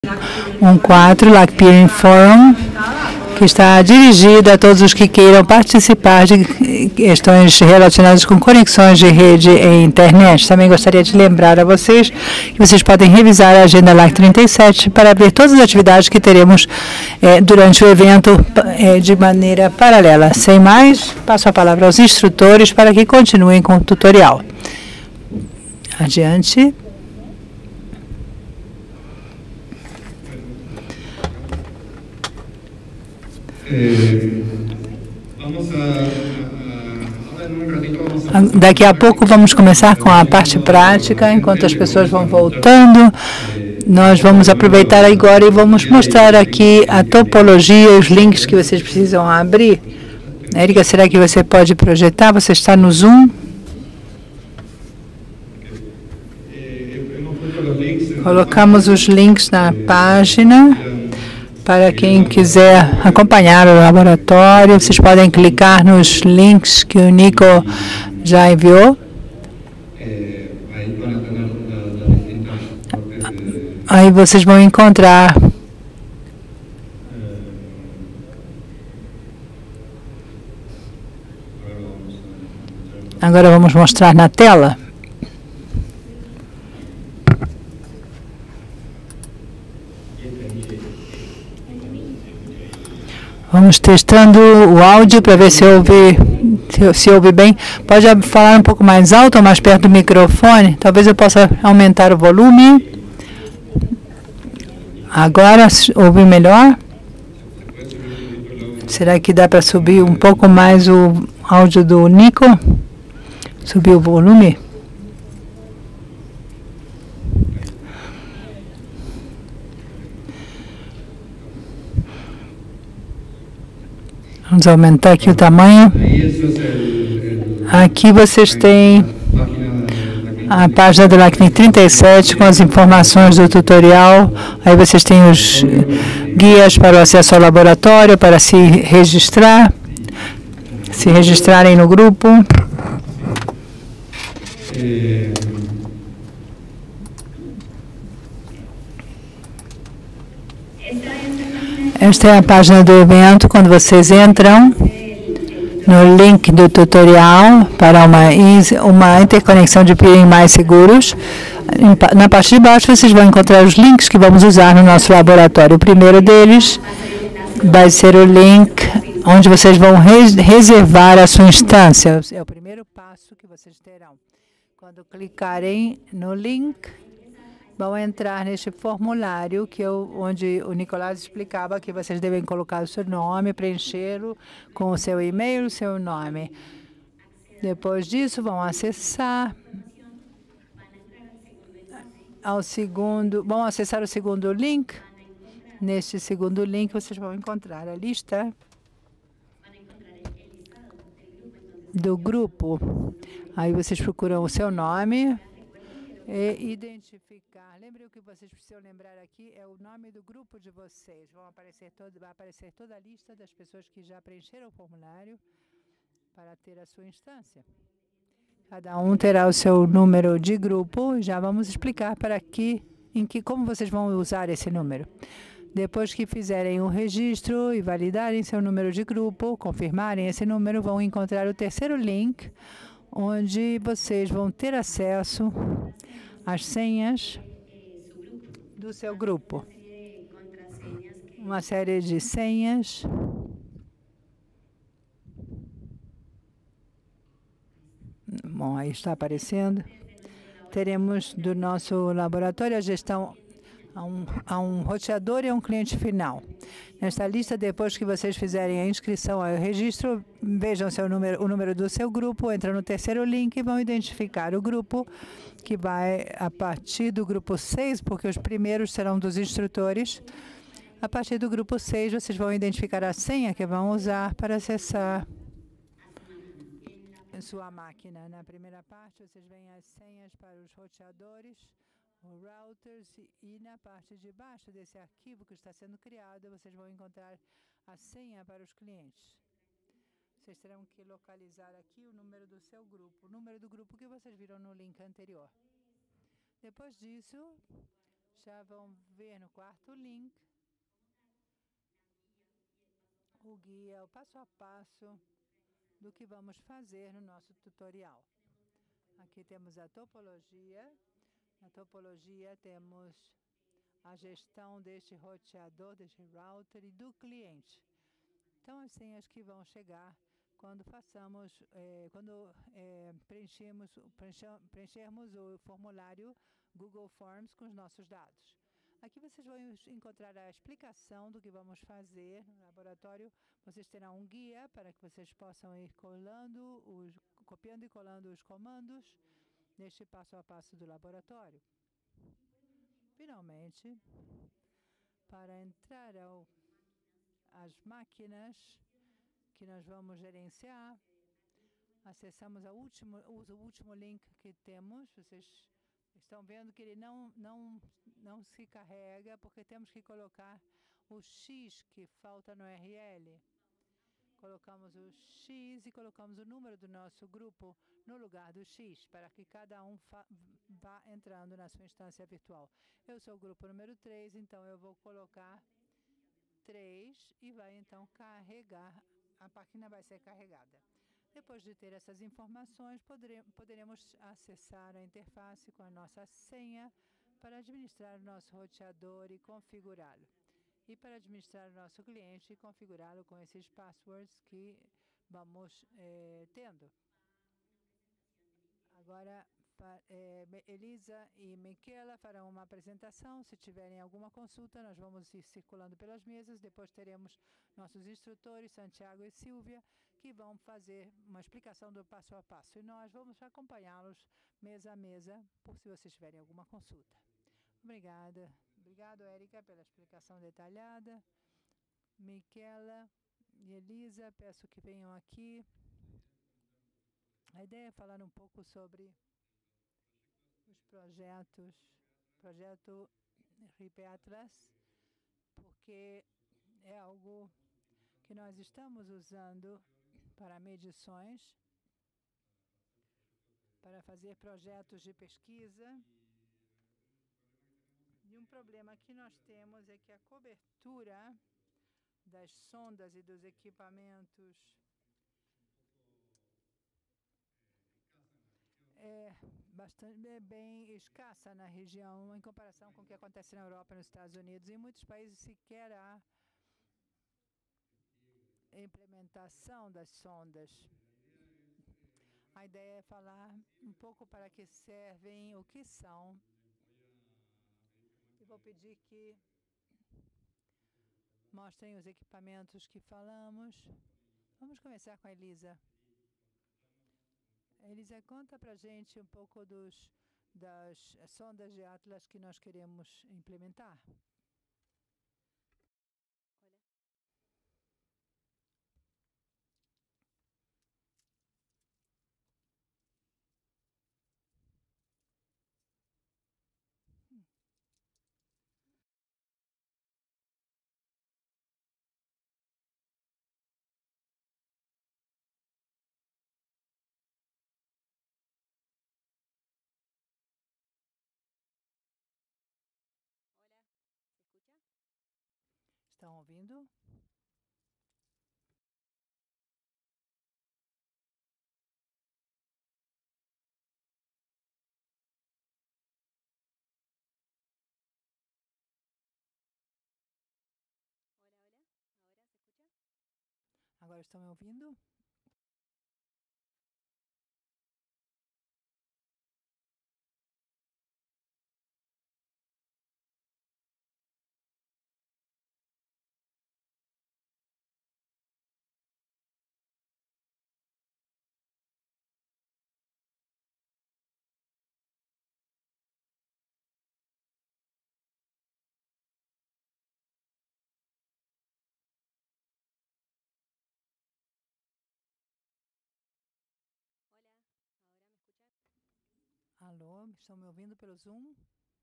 14, LAC Peering Forum, que está dirigida a todos os que queiram participar de questões relacionadas com conexões de rede e internet. Também gostaria de lembrar a vocês que vocês podem revisar a agenda LAC 37 para ver todas as atividades que teremos durante o evento de maneira paralela. Sem mais, passo a palavra aos instrutores para que continuem com o tutorial. Adiante. Daqui a pouco vamos começar com a parte prática, enquanto as pessoas vão voltando. Nós vamos aproveitar agora e vamos mostrar aqui a topologia, os links que vocês precisam abrir. Érica, será que você pode projetar? Você está no Zoom? Colocamos os links na página. Para quem quiser acompanhar o laboratório, vocês podem clicar nos links que o Nico já enviou. Aí vocês vão encontrar agora vamos mostrar na tela. Vamos testando o áudio para ver se ouve bem. Pode falar um pouco mais alto ou mais perto do microfone? Talvez eu possa aumentar o volume. Agora ouve melhor? Será que dá para subir um pouco mais o áudio do Nico? Subir o volume? Vamos aumentar aqui o tamanho. Aqui vocês têm a página do LAC 37 com as informações do tutorial. Aí vocês têm os guias para o acesso ao laboratório, para se registrarem no grupo. Esta é a página do evento. Quando vocês entram no link do tutorial para uma interconexão de peering mais seguros, na parte de baixo vocês vão encontrar os links que vamos usar no nosso laboratório. O primeiro deles vai ser o link onde vocês vão reservar a sua instância. É o primeiro passo que vocês terão. Quando clicarem no link, vão entrar neste formulário onde o Nicolás explicava que vocês devem colocar o seu nome, preenchê-lo com o seu e-mail, o seu nome. Depois disso, vão acessar o segundo link. Neste segundo link, vocês vão encontrar a lista do grupo. Aí vocês procuram o seu nome e identificar. Lembre, o que vocês precisam lembrar aqui é o nome do grupo de vocês. Vai aparecer toda a lista das pessoas que já preencheram o formulário para ter a sua instância. Cada um terá o seu número de grupo. Já vamos explicar como vocês vão usar esse número. Depois que fizerem o registro e validarem seu número de grupo, confirmarem esse número, vão encontrar o terceiro link, onde vocês vão ter acesso às senhas do seu grupo. Uma série de senhas. Bom, aí está aparecendo. Teremos do nosso laboratório a gestão a um roteador e a um cliente final. Nesta lista, depois que vocês fizerem a inscrição ao registro, vejam o número do seu grupo, entram no terceiro link e vão identificar o grupo, que vai a partir do grupo 6, porque os primeiros serão dos instrutores. A partir do grupo 6, vocês vão identificar a senha que vão usar para acessar sua máquina. Na primeira parte, vocês veem as senhas para os roteadores, routers, e na parte de baixo desse arquivo que está sendo criado, vocês vão encontrar a senha para os clientes. Vocês terão que localizar aqui o número do seu grupo, o número do grupo que vocês viram no link anterior. Depois disso, já vão ver no quarto link o guia, o passo a passo do que vamos fazer no nosso tutorial. Aqui temos a topologia. Na topologia temos a gestão deste roteador, deste router e do cliente. Então, as senhas que vão chegar quando preenchermos o formulário Google Forms com os nossos dados. Aqui vocês vão encontrar a explicação do que vamos fazer no laboratório. Vocês terão um guia para que vocês possam ir copiando e colando os comandos neste passo a passo do laboratório. Finalmente, para entrar às máquinas que nós vamos gerenciar, acessamos o último link que temos. Vocês estão vendo que ele não se carrega, porque temos que colocar o X que falta no URL. Colocamos o X e colocamos o número do nosso grupo no lugar do X, para que cada um vá entrando na sua instância virtual. Eu sou o grupo número 3, então eu vou colocar 3 e vai então carregar, a página vai ser carregada. Depois de ter essas informações, poderemos acessar a interface com a nossa senha para administrar o nosso roteador e configurá-lo. E para administrar o nosso cliente e configurá-lo com esses passwords que vamos tendo. Agora, Elisa e Michela farão uma apresentação. Se tiverem alguma consulta, nós vamos ir circulando pelas mesas. Depois teremos nossos instrutores, Santiago e Silvia, que vão fazer uma explicação do passo a passo. E nós vamos acompanhá-los mesa a mesa, por se vocês tiverem alguma consulta. Obrigada. Obrigado, Érica, pela explicação detalhada. Michela e Elisa, peço que venham aqui. A ideia é falar um pouco sobre os projeto RIP Atlas, porque é algo que nós estamos usando para medições, para fazer projetos de pesquisa. E um problema que nós temos é que a cobertura das sondas e dos equipamentos é bem escassa na região, em comparação com o que acontece na Europa e nos Estados Unidos. Em muitos países sequer há implementação das sondas. A ideia é falar um pouco para que servem, o que são. E vou pedir que mostrem os equipamentos que falamos. Vamos começar com a Elisa. Elisa, conta para a gente um pouco das sondas de Atlas que nós queremos implementar. Olha. Hola, ¿se escucha? Estão ouvindo? Hola, hola. ¿Ahora se escucha? Agora estão me ouvindo? Hola, ¿ahora me escuchan? Alô, estão me ouvindo pelo Zoom?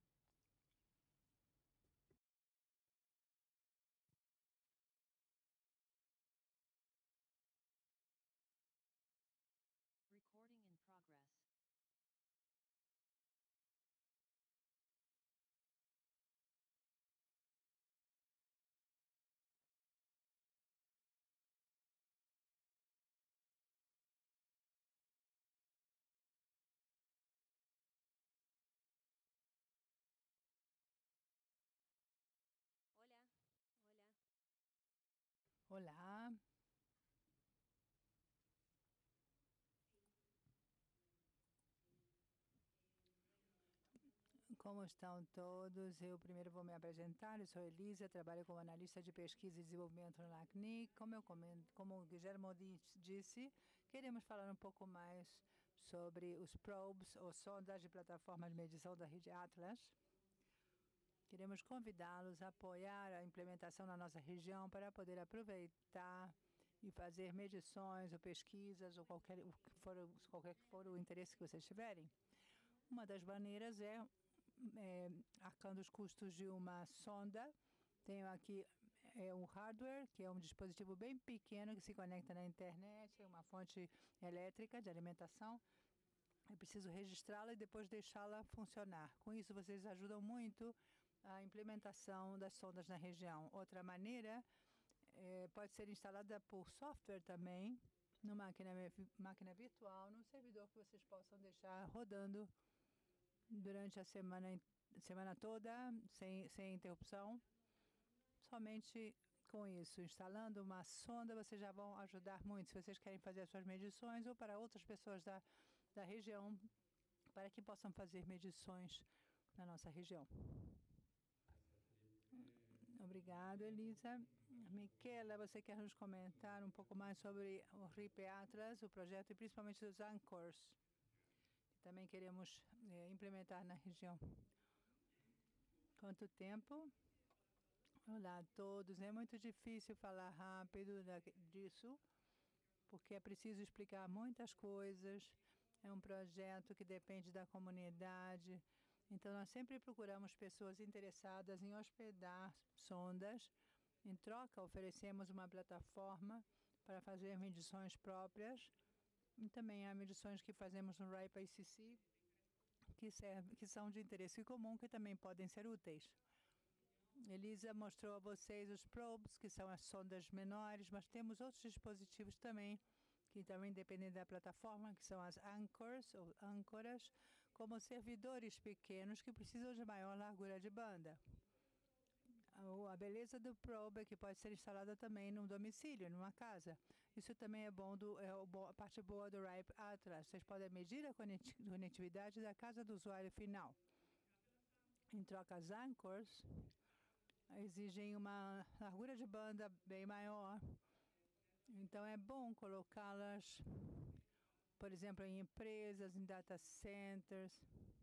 Recording in progress. Olá. Como estão todos? Eu primeiro vou me apresentar. Eu sou Elisa, trabalho como analista de pesquisa e desenvolvimento na LACNIC. Como o Guilherme disse, queremos falar um pouco mais sobre os probes, ou sondas de plataforma de medição da rede Atlas. Queremos convidá-los a apoiar a implementação na nossa região para poder aproveitar e fazer medições ou pesquisas ou qualquer que for o interesse que vocês tiverem. Uma das maneiras é arcando os custos de uma sonda. Tenho aqui um hardware, que é um dispositivo bem pequeno que se conecta na internet, é uma fonte elétrica de alimentação. É preciso registrá-la e depois deixá-la funcionar. Com isso, vocês ajudam muito a implementação das sondas na região. Outra maneira pode ser instalada por software também, numa máquina virtual, num servidor que vocês possam deixar rodando durante a semana toda, sem interrupção. Somente com isso, instalando uma sonda, vocês já vão ajudar muito se vocês querem fazer as suas medições ou para outras pessoas da região, para que possam fazer medições na nossa região. Obrigado, Elisa. Miquela, você quer nos comentar um pouco mais sobre o RIP Atlas, o projeto, e principalmente os Anchors, que também queremos implementar na região. Quanto tempo? Olá a todos. É muito difícil falar rápido disso, porque é preciso explicar muitas coisas. É um projeto que depende da comunidade. Então, nós sempre procuramos pessoas interessadas em hospedar sondas. Em troca, oferecemos uma plataforma para fazer medições próprias. E também há medições que fazemos no RIPE-ICC, que são de interesse comum, que também podem ser úteis. Elisa mostrou a vocês os probes, que são as sondas menores, mas temos outros dispositivos também, que também dependem da plataforma, que são as anchors, ou âncoras, como servidores pequenos que precisam de maior largura de banda. A beleza do probe é que pode ser instalada também num domicílio, numa casa. Isso também é a parte boa do RIPE Atlas. Vocês podem medir a conectividade da casa do usuário final. Em troca, as anchors exigem uma largura de banda bem maior. Então, é bom colocá-las, por exemplo, em empresas, em data centers.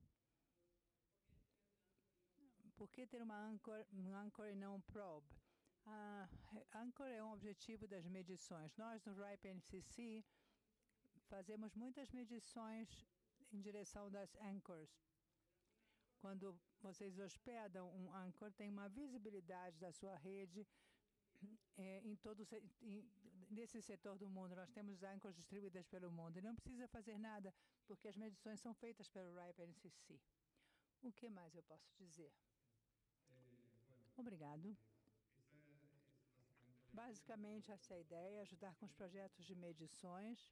Por que ter um anchor e não um probe? A anchor é um objetivo das medições. Nós, no RIPE-NCC, fazemos muitas medições em direção das anchors. Quando vocês hospedam um anchor, tem uma visibilidade da sua rede nesse setor do mundo. Nós temos anchors distribuídas pelo mundo. E não precisa fazer nada, porque as medições são feitas pelo RIPE-NCC. O que mais eu posso dizer? Obrigado. Basicamente, essa é a ideia, ajudar com os projetos de medições.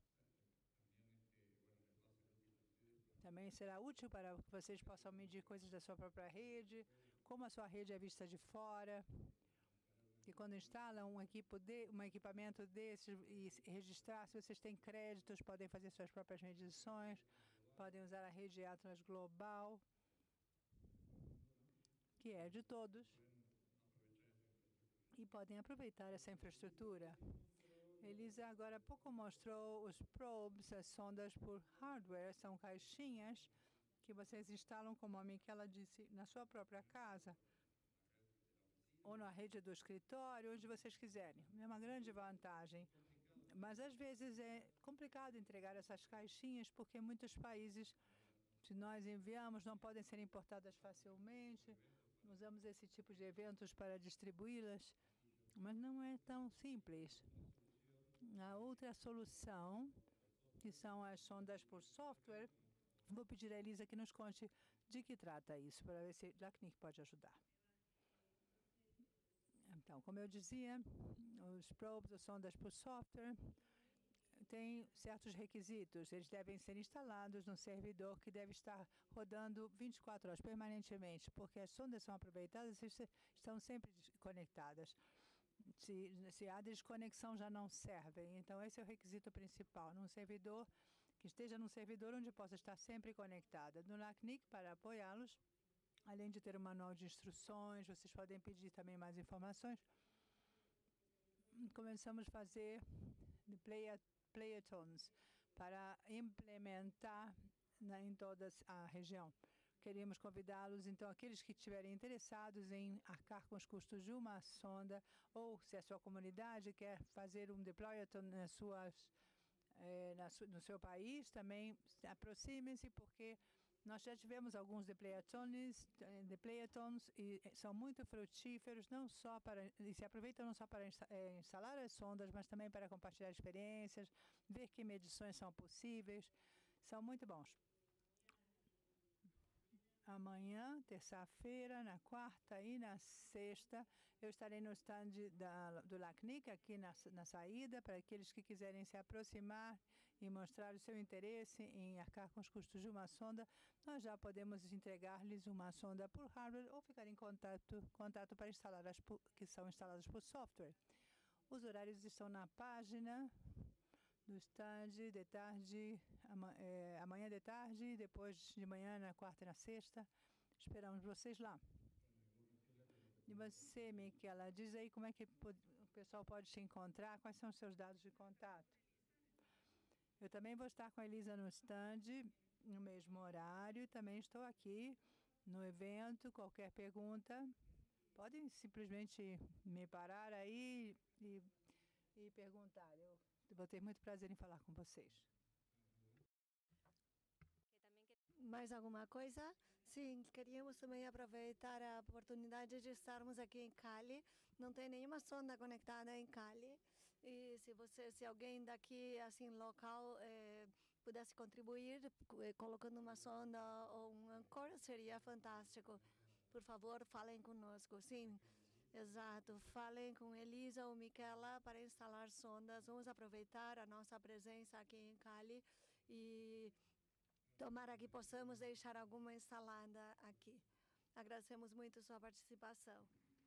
Também será útil para que vocês possam medir coisas da sua própria rede, como a sua rede é vista de fora. E quando instalam um equipamento desse e registrar, se vocês têm créditos, podem fazer suas próprias medições, podem usar a rede Atlas Global, que é de todos, e podem aproveitar essa infraestrutura. Elisa agora há pouco mostrou os probes, as sondas por hardware, são caixinhas que vocês instalam, como a Miquela disse, na sua própria casa, ou na rede do escritório, onde vocês quiserem. É uma grande vantagem. Mas, às vezes, é complicado entregar essas caixinhas, porque muitos países, se nós enviamos, não podem ser importadas facilmente. Usamos esse tipo de eventos para distribuí-las, mas não é tão simples. A outra solução, que são as sondas por software, vou pedir a Elisa que nos conte de que trata isso, para ver se a LACNIC pode ajudar. Então, como eu dizia, os probes, as sondas por software, têm certos requisitos. Eles devem ser instalados num servidor que deve estar rodando 24 horas permanentemente, porque as sondas são aproveitadas e estão sempre conectadas. se a desconexão já não serve. Então, esse é o requisito principal. Num servidor, que esteja num servidor onde possa estar sempre conectada. No LACNIC, para apoiá-los, além de ter um manual de instruções, vocês podem pedir também mais informações. Começamos a fazer playatons para implementar em toda a região. Queríamos convidá-los, então, aqueles que estiverem interessados em arcar com os custos de uma sonda, ou se a sua comunidade quer fazer um deployathon no seu país, também aproximem-se, porque nós já tivemos alguns deployatons e são muito frutíferos, não só e se aproveitam não só para instalar as sondas, mas também para compartilhar experiências, ver que medições são possíveis. São muito bons. Amanhã, terça-feira, na quarta e na sexta, eu estarei no stand do LACNIC, aqui na saída, para aqueles que quiserem se aproximar e mostrar o seu interesse em arcar com os custos de uma sonda. Nós já podemos entregar-lhes uma sonda por hardware ou ficar em contato para instalar as que são instaladas por software. Os horários estão na página do stand de tarde, amanhã de tarde, depois de manhã, na quarta e na sexta. Esperamos vocês lá. E você, Miquela, diz aí como é que o pessoal pode te encontrar, quais são os seus dados de contato. Eu também vou estar com a Elisa no stand, no mesmo horário, também estou aqui no evento. Qualquer pergunta, podem simplesmente me parar aí e perguntar. Eu vou ter muito prazer em falar com vocês. Mais alguma coisa? Sim, queríamos também aproveitar a oportunidade de estarmos aqui em Cali. Não tem nenhuma sonda conectada em Cali. E se alguém daqui, assim, local, pudesse contribuir, colocando uma sonda ou um anchor, seria fantástico. Por favor, falem conosco. Sim, exato. Falem com Elisa ou Miquela para instalar sondas. Vamos aproveitar a nossa presença aqui em Cali e tomara que possamos deixar alguma instalada aqui. Agradecemos muito sua participação.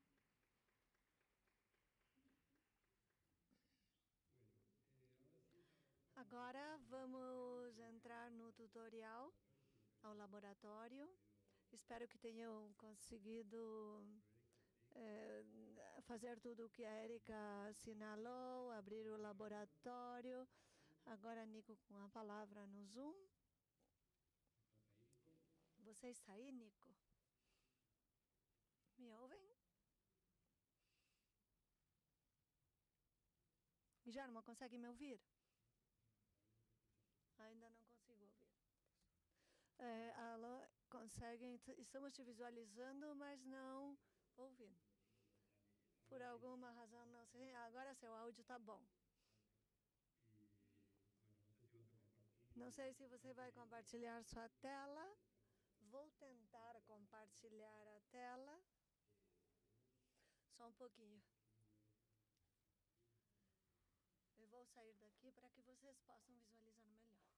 Agora vamos entrar no tutorial, ao laboratório. Espero que tenham conseguido fazer tudo o que a Érica assinalou, abrir o laboratório. Agora, Nico, com a palavra no Zoom. Você está aí, Nico? Me ouvem? Guilherme, consegue me ouvir? Ainda não consigo ouvir. Alô, conseguem? Estamos te visualizando, mas não ouvindo. Por alguma razão, não sei. Agora seu áudio está bom. Não sei se você vai compartilhar sua tela. Vou tentar compartilhar a tela. Só um pouquinho. Eu vou sair daqui para que vocês possam visualizar melhor.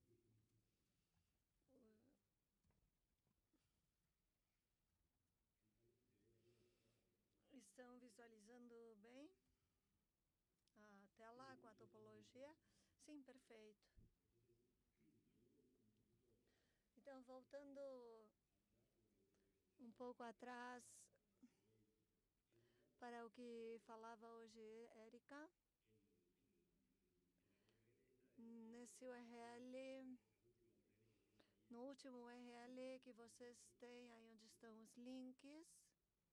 Estão visualizando bem a tela com a topologia? Sim, perfeito. Então, voltando um pouco atrás para o que falava hoje Érica, nesse URL, no último URL que vocês têm, aí onde estão os links,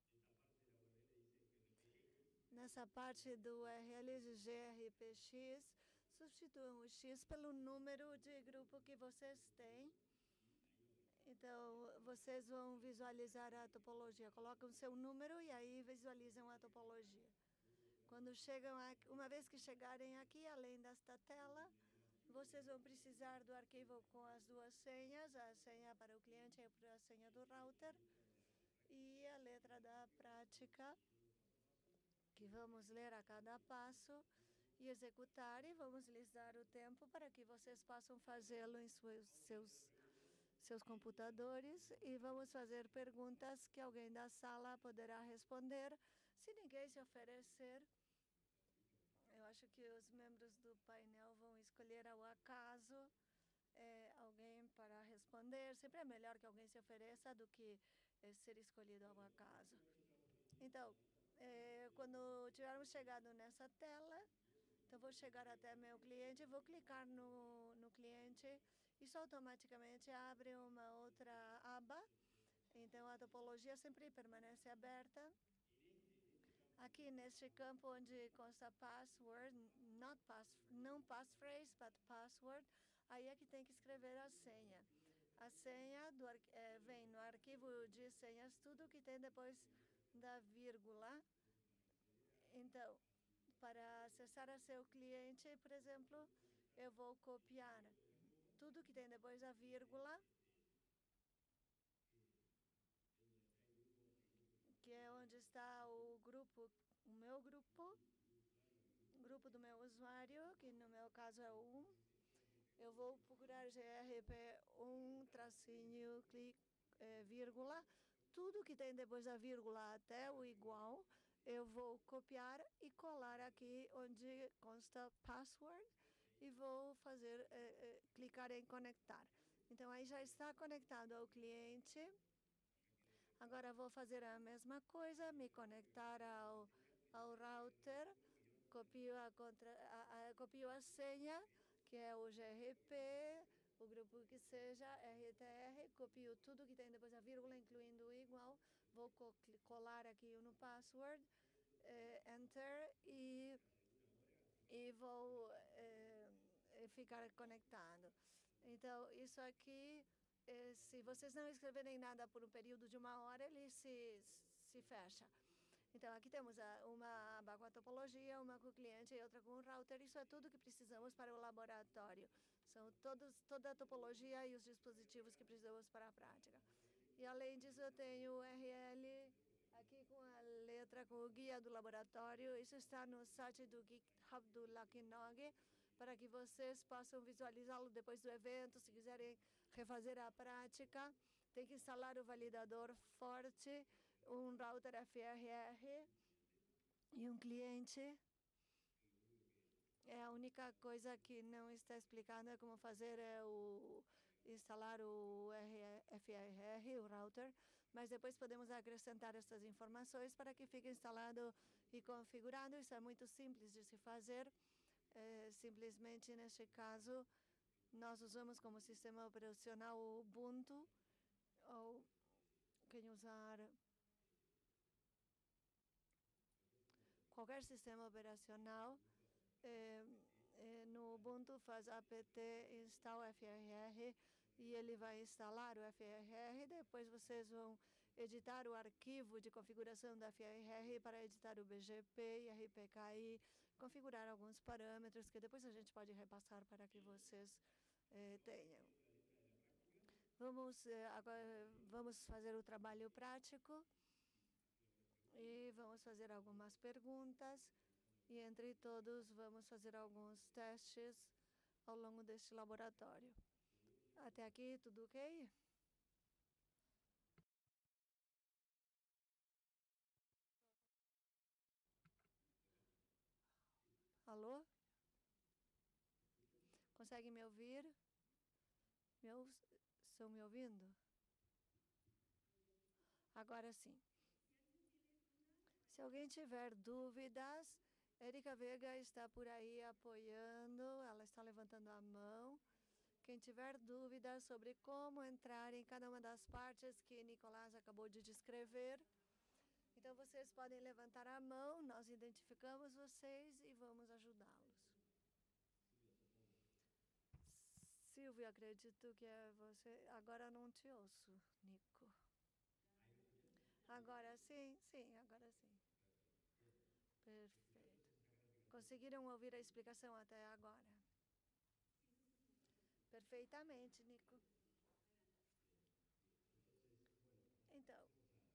nessa parte do URL de GRPX, substituam o X pelo número de grupo que vocês têm. Então, vocês vão visualizar a topologia. Colocam seu número e aí visualizam a topologia. Quando chegam aqui, uma vez que chegarem aqui, além desta tela, vocês vão precisar do arquivo com as duas senhas, a senha para o cliente e a senha do router, e a letra da prática, que vamos ler a cada passo e executar, e vamos lhes dar o tempo para que vocês possam fazê-lo em seus computadores, e vamos fazer perguntas que alguém da sala poderá responder Se ninguém se oferecer, eu acho que os membros do painel vão escolher ao acaso alguém para responder. Sempre é melhor que alguém se ofereça do que ser escolhido ao acaso. Então, quando tivermos chegado nessa tela, então vou chegar até meu cliente, vou clicar no cliente, isso automaticamente abre uma outra aba. Então a topologia sempre permanece aberta. Aqui neste campo onde consta password, não passphrase, but password, aí é que tem que escrever a senha. A senha vem no arquivo de senhas, tudo que tem depois da vírgula. Então, para acessar a seu cliente, por exemplo, eu vou copiar tudo que tem depois da vírgula, que é onde está o meu grupo do meu usuário, que no meu caso é 1. Eu vou procurar grp1 tracinho vírgula, tudo que tem depois da vírgula até o igual, eu vou copiar e colar aqui onde consta password e vou fazer clicar em conectar. Então aí já está conectado ao cliente. Agora vou fazer a mesma coisa, me conectar ao router, copio a senha, que é o GRP, o grupo que seja, RTR, copio tudo que tem depois da vírgula, incluindo o igual, vou colar aqui no password, enter e vou ficar conectado. Então, isso aqui, se vocês não escreverem nada por um período de 1 hora, ele se fecha. Então, aqui temos uma aba com a topologia, uma com o cliente e outra com o router. Isso é tudo que precisamos para o laboratório. São toda a topologia e os dispositivos que precisamos para a prática. E, além disso, eu tenho o URL aqui com a letra, com o guia do laboratório. Isso está no site do GitHub do LuckyNog, para que vocês possam visualizá-lo depois do evento. Se quiserem refazer a prática, tem que instalar o validador forte, um router FRR e um cliente. A única coisa que não está explicada é como fazer instalar o FRR, o router, mas depois podemos acrescentar essas informações para que fique instalado e configurado. Isso é muito simples de se fazer. Simplesmente, neste caso, nós usamos como sistema operacional o Ubuntu, ou quem usar qualquer sistema operacional, no Ubuntu faz apt install FRR e ele vai instalar o FRR. Depois vocês vão editar o arquivo de configuração da FRR para editar o BGP e RPKI, configurar alguns parâmetros que depois a gente pode repassar para que vocês tenham. Agora vamos fazer o trabalho prático e vamos fazer algumas perguntas. E entre todos vamos fazer alguns testes ao longo deste laboratório. Até aqui, tudo ok? Alô? Consegue me ouvir? Estão me ouvindo? Agora sim. Se alguém tiver dúvidas, Érica Veiga está por aí apoiando, ela está levantando a mão. Quem tiver dúvidas sobre como entrar em cada uma das partes que Nicolás acabou de descrever, então vocês podem levantar a mão, nós identificamos vocês e vamos ajudá-los. Silvio, acredito que é você. Agora não te ouço, Nico. Agora sim, agora sim. Perfeito. Conseguiram ouvir a explicação até agora? Perfeitamente, Nico. Então,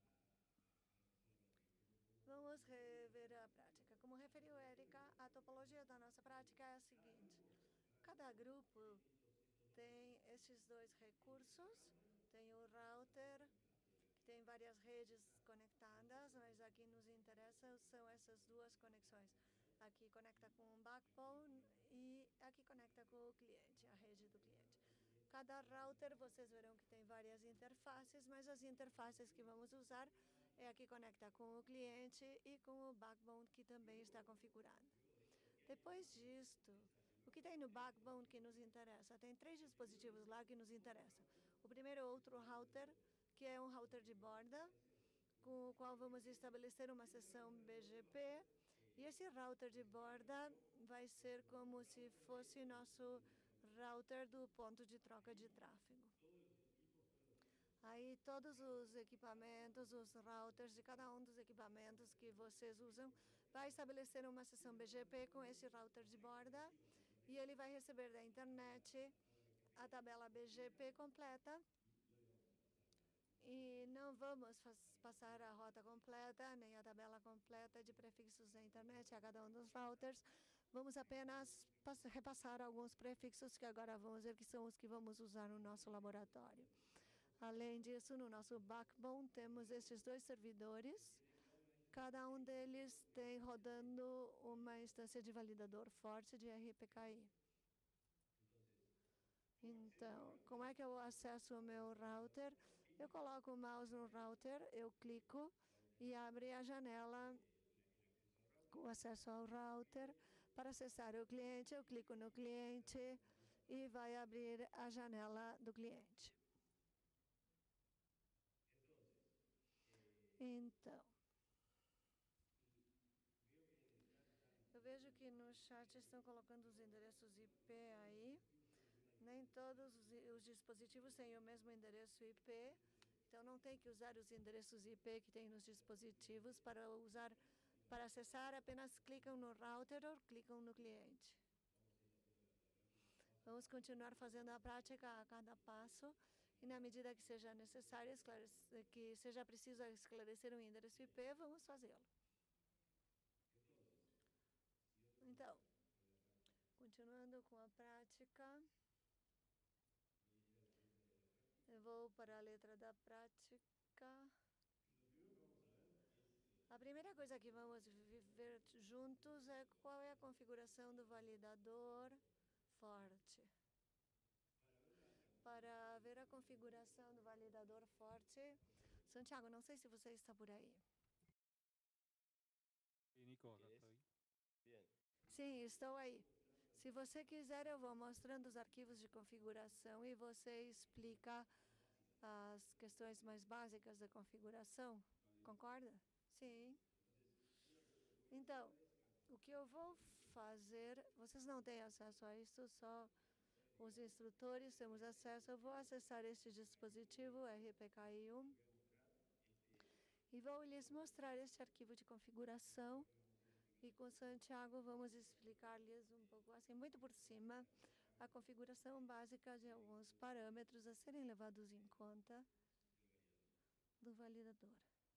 vamos rever a prática. Como referiu Érica, a topologia da nossa prática é a seguinte. Cada grupo tem estes dois recursos. Tem o router, que tem várias redes conectadas, mas aqui nos interessa são essas duas conexões. Aqui conecta com o backbone e aqui conecta com o cliente, a rede do cliente. Cada router, vocês verão que tem várias interfaces, mas as interfaces que vamos usar é a que conecta com o cliente e com o backbone que também está configurado. Depois disto, o que tem no backbone que nos interessa? Tem 3 dispositivos lá que nos interessam. O primeiro é outro router, que é um router de borda, com o qual vamos estabelecer uma sessão BGP. E esse router de borda vai ser como se fosse nosso router do ponto de troca de tráfego. Aí todos os equipamentos, os routers de cada um dos equipamentos que vocês usam, vai estabelecer uma sessão BGP com esse router de borda e ele vai receber da internet a tabela BGP completa. E não vamos passar a rota completa, nem a tabela completa de prefixos da internet a cada um dos routers. Vamos apenas repassar alguns prefixos que agora vamos ver que são os que vamos usar no nosso laboratório. Além disso, no nosso backbone temos estes 2 servidores. Cada um deles tem rodando uma instância de validador forte de RPKI. Então, como é que eu acesso o meu router? Eu coloco o mouse no router, eu clico e abre a janela com acesso ao router. Para acessar o cliente, eu clico no cliente e vai abrir a janela do cliente. Então, eu vejo que no chat estão colocando os endereços IP aí. Nem todos os dispositivos têm o mesmo endereço IP, então não tem que usar os endereços IP que tem nos dispositivos para acessar, apenas clicam no router ou clicam no cliente. Vamos continuar fazendo a prática a cada passo e na medida que seja necessário que seja preciso esclarecer um endereço IP, vamos fazê-lo. Então, continuando com a prática, eu vou para a letra da prática. A primeira coisa que vamos ver juntos é qual é a configuração do validador forte. Para ver a configuração do validador forte, Santiago, não sei se você está por aí. E Nico, acá estoy. Bien. Sim, estou aí. Se você quiser, eu vou mostrando os arquivos de configuração e você explica as questões mais básicas da configuração. Concorda? Sim. Então, o que eu vou fazer, vocês não têm acesso a isso, só os instrutores temos acesso. Eu vou acessar este dispositivo RPKI1 e vou lhes mostrar este arquivo de configuração. E com Santiago vamos explicar-lhes um pouco assim, muito por cima, a configuração básica de alguns parâmetros a serem levados em conta do validador.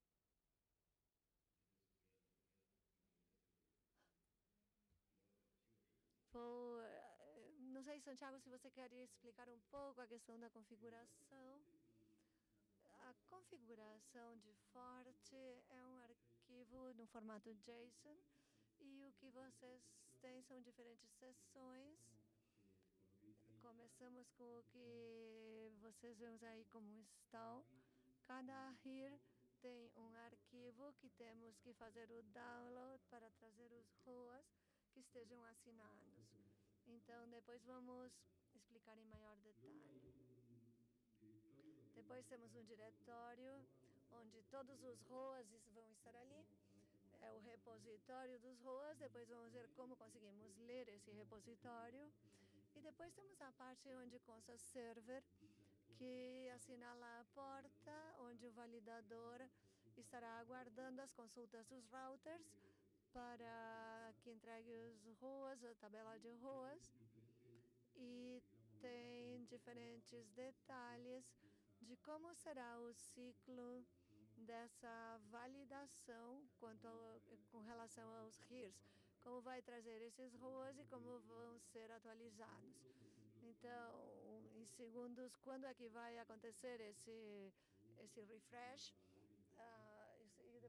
Não sei, Santiago, se você quer explicar um pouco a questão da configuração. A configuração de forte é um arquivo no formato JSON e o que vocês têm são diferentes seções. Começamos com o que vocês vemos aí como install. Cada here tem um arquivo que temos que fazer o download para trazer os ROAs que estejam assinados. Então, depois vamos explicar em maior detalhe. Depois temos um diretório onde todos os ROAs vão estar ali. É o repositório dos ROAs. Depois vamos ver como conseguimos ler esse repositório. E depois temos a parte onde consta server, que assinala a porta, onde o validador estará aguardando as consultas dos routers para que entregue os ROAs, a tabela de ROAs. E tem diferentes detalhes de como será o ciclo dessa validação com relação aos REERs. Como vai trazer esses ROAs e como vão ser atualizados. Então, em segundos, quando é que vai acontecer esse refresh? E depois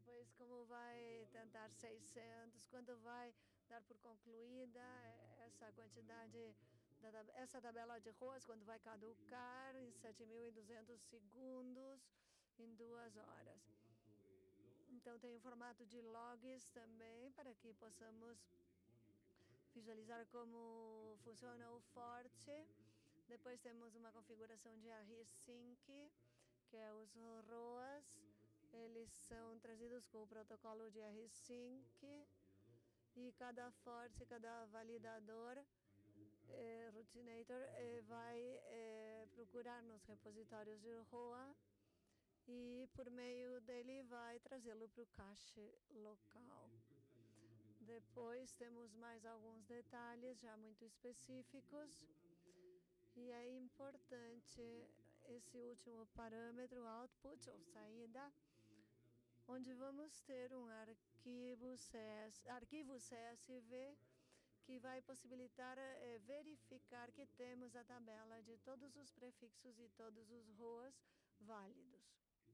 como vai tentar 600, quando vai dar por concluída essa quantidade, essa tabela de ruas, quando vai caducar em 7.200 segundos, em 2 horas. Então, tem o formato de logs também, para que possamos visualizar como funciona o forte. Depois temos uma configuração de rsync, que é os ROAS. Eles são trazidos com o protocolo de rsync. E cada forte, cada validador, Routinator, vai procurar nos repositórios de ROA e, por meio dele, vai trazê-lo para o cache local. Depois temos mais alguns detalhes já muito específicos. E é importante esse último parâmetro, output, ou saída, onde vamos ter um arquivo CSV que vai possibilitar verificar que temos a tabela de todos os prefixos e todos os ROAS válidos.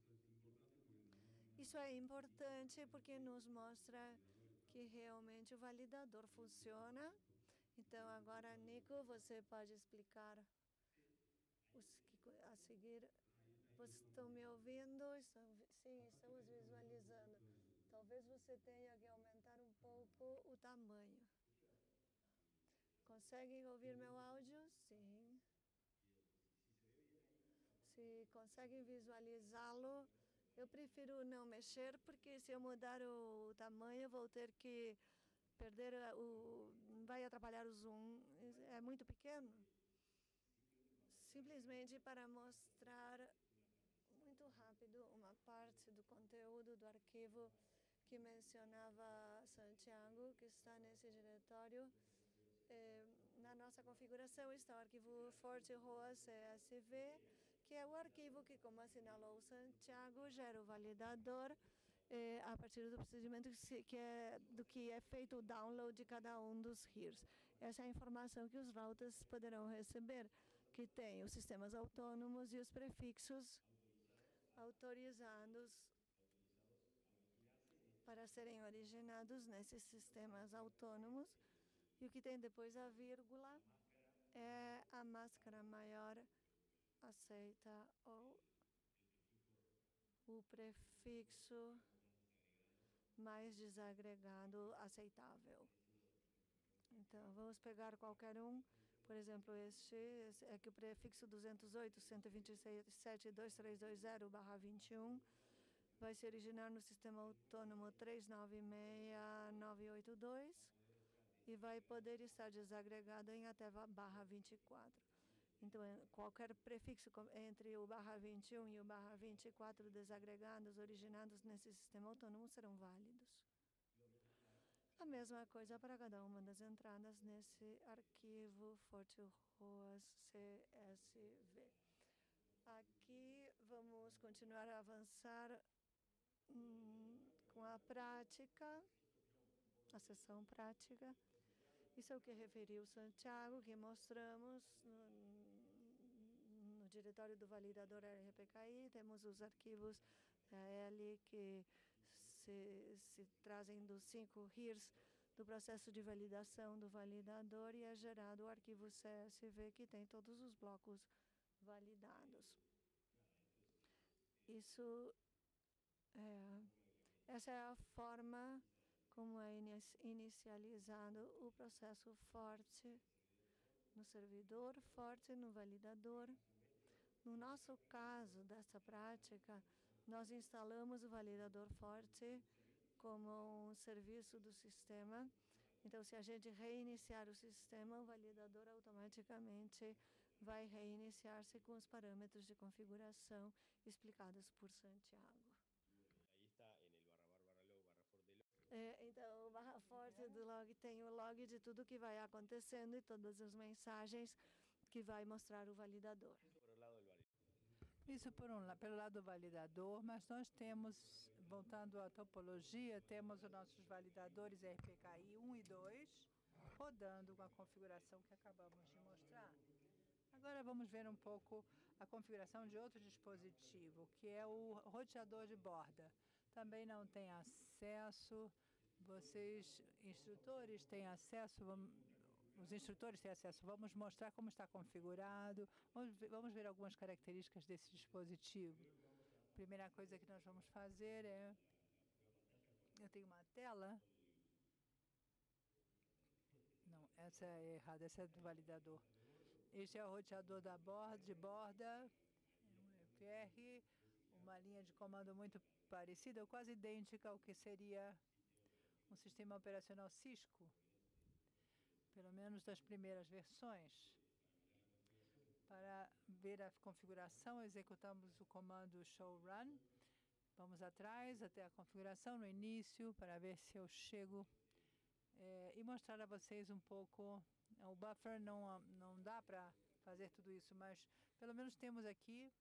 Isso é importante porque nos mostra que realmente o validador funciona. Então, agora, Nico, você pode explicar a seguir. Vocês estão me ouvindo? Sim, estamos visualizando. Talvez você tenha que aumentar um pouco o tamanho. Conseguem ouvir meu áudio? Sim. Se conseguem visualizá-lo, eu prefiro não mexer, porque se eu mudar o tamanho, vou ter que perder vai atrapalhar o zoom. É muito pequeno. Simplesmente para mostrar muito rápido uma parte do conteúdo do arquivo que mencionava Santiago, que está nesse diretório. Na nossa configuração está o arquivo forte ROA CSV, que é o arquivo que, como assinalou Santiago, gera o validador a partir do procedimento do que é feito o download de cada um dos RIRs. Essa é a informação que os routers poderão receber, que tem os sistemas autônomos e os prefixos autorizados para serem originados nesses sistemas autônomos. E o que tem depois a vírgula é a máscara maior aceita ou o prefixo mais desagregado aceitável. Então, vamos pegar qualquer um. Por exemplo, este é que o prefixo 208.127.2320/21 vai se originar no sistema autônomo 396.982 e vai poder estar desagregado em até /24. Então, qualquer prefixo entre o /21 e o /24 desagregados originados nesse sistema autônomo serão válidos. A mesma coisa para cada uma das entradas nesse arquivo FortiROAS CSV. Aqui vamos continuar a avançar com a prática, a sessão prática. Isso é o que referiu Santiago, que mostramos no diretório do validador RPKI. Temos os arquivos L que se trazem dos 5 RIRs do processo de validação do validador e é gerado o arquivo CSV que tem todos os blocos validados. Essa é a forma como é inicializado o processo forte no servidor, forte no validador. No nosso caso dessa prática, nós instalamos o validador forte como um serviço do sistema. Então, se a gente reiniciar o sistema, o validador automaticamente vai reiniciar-se com os parâmetros de configuração explicados por Santiago. Então, o /forte do log tem o log de tudo que vai acontecendo e todas as mensagens que vai mostrar o validador. Isso pelo lado do validador, mas nós temos, voltando à topologia, temos os nossos validadores RPKI 1 e 2, rodando com a configuração que acabamos de mostrar. Agora vamos ver um pouco a configuração de outro dispositivo, que é o roteador de borda. Também não tem acesso acesso, vocês, instrutores, têm acesso, os instrutores têm acesso. Vamos mostrar como está configurado, vamos ver algumas características desse dispositivo. Primeira coisa que nós vamos fazer é... Eu tenho uma tela. Não, essa é errada, essa é do validador. Este é o roteador de borda, um FR, uma linha de comando muito parecida, ou quase idêntica ao que seria um sistema operacional Cisco, pelo menos das primeiras versões. Para ver a configuração, executamos o comando show run. Vamos atrás até a configuração no início para ver se eu chego e mostrar a vocês um pouco. O buffer não dá para fazer tudo isso, mas pelo menos temos aqui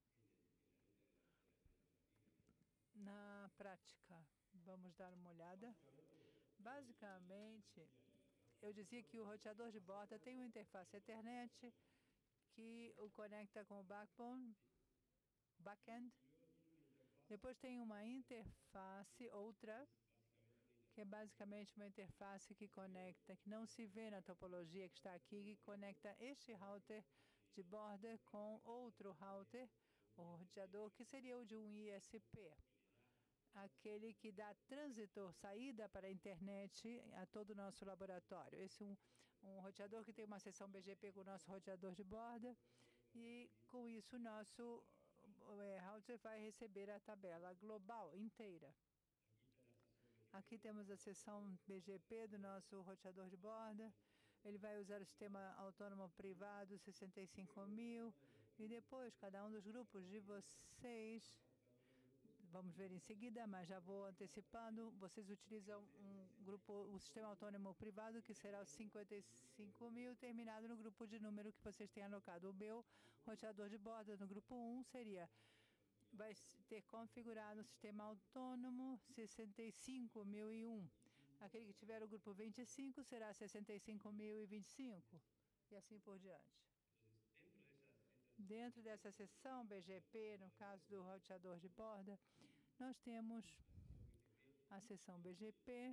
na prática. Vamos dar uma olhada. Basicamente, eu dizia que o roteador de borda tem uma interface Ethernet que o conecta com o backend. Depois tem uma interface, outra, que é basicamente uma interface que conecta, que não se vê na topologia que está aqui, que conecta este router de borda com outro router, o roteador, que seria o de um ISP, aquele que dá trânsito, saída para a internet a todo o nosso laboratório. Esse é um roteador que tem uma seção BGP com o nosso roteador de borda, e com isso o nosso router vai receber a tabela global inteira. Aqui temos a seção BGP do nosso roteador de borda. Ele vai usar o sistema autônomo privado 65.000. E depois, cada um dos grupos de vocês, vamos ver em seguida, mas já vou antecipando, vocês utilizam o sistema autônomo privado, que será o 55.000, terminado no grupo de número que vocês têm alocado. O meu roteador de borda no grupo 1 vai ter configurado o sistema autônomo 65.001. Aquele que tiver o grupo 25 será 65.025 e assim por diante. Dentro dessa seção BGP, no caso do roteador de borda, nós temos a seção BGP.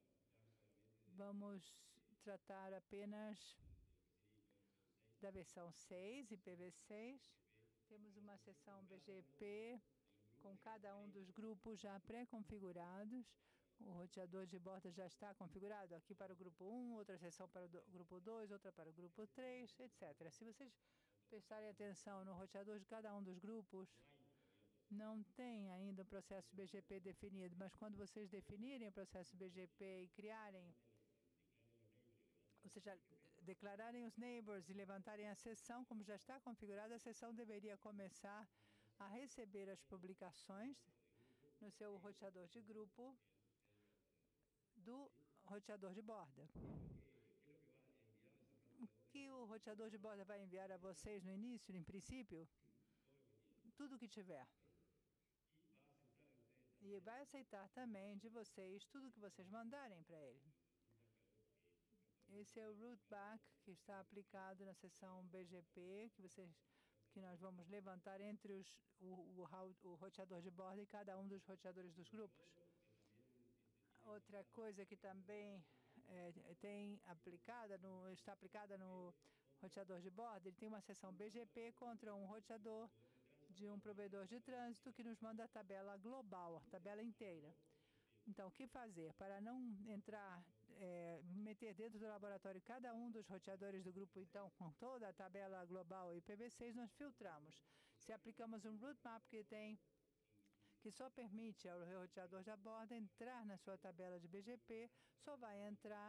Vamos tratar apenas da versão 6, IPv6. Temos uma seção BGP com cada um dos grupos já pré-configurados. O roteador de borda já está configurado aqui para o grupo 1, outra seção para o grupo 2, outra para o grupo 3, etc. Se vocês prestarem atenção no roteador de cada um dos grupos, não tem ainda o processo BGP definido, mas quando vocês definirem o processo BGP e criarem, ou seja, declararem os neighbors e levantarem a sessão, como já está configurada, a sessão deveria começar a receber as publicações no seu roteador de grupo do roteador de borda. O que o roteador de borda vai enviar a vocês no início, em princípio? Tudo o que tiver. E vai aceitar também de vocês tudo que vocês mandarem para ele. Esse é o rootback que está aplicado na seção BGP, que nós vamos levantar entre o roteador de borda e cada um dos roteadores dos grupos. Outra coisa que também está aplicada no roteador de borda, ele tem uma seção BGP contra um roteador de um provedor de trânsito que nos manda a tabela global, a tabela inteira. Então, o que fazer? Para não meter dentro do laboratório cada um dos roteadores do grupo, então, com toda a tabela global IPv6, nós filtramos. Se aplicamos um route map que só permite ao roteador da borda entrar na sua tabela de BGP, só vai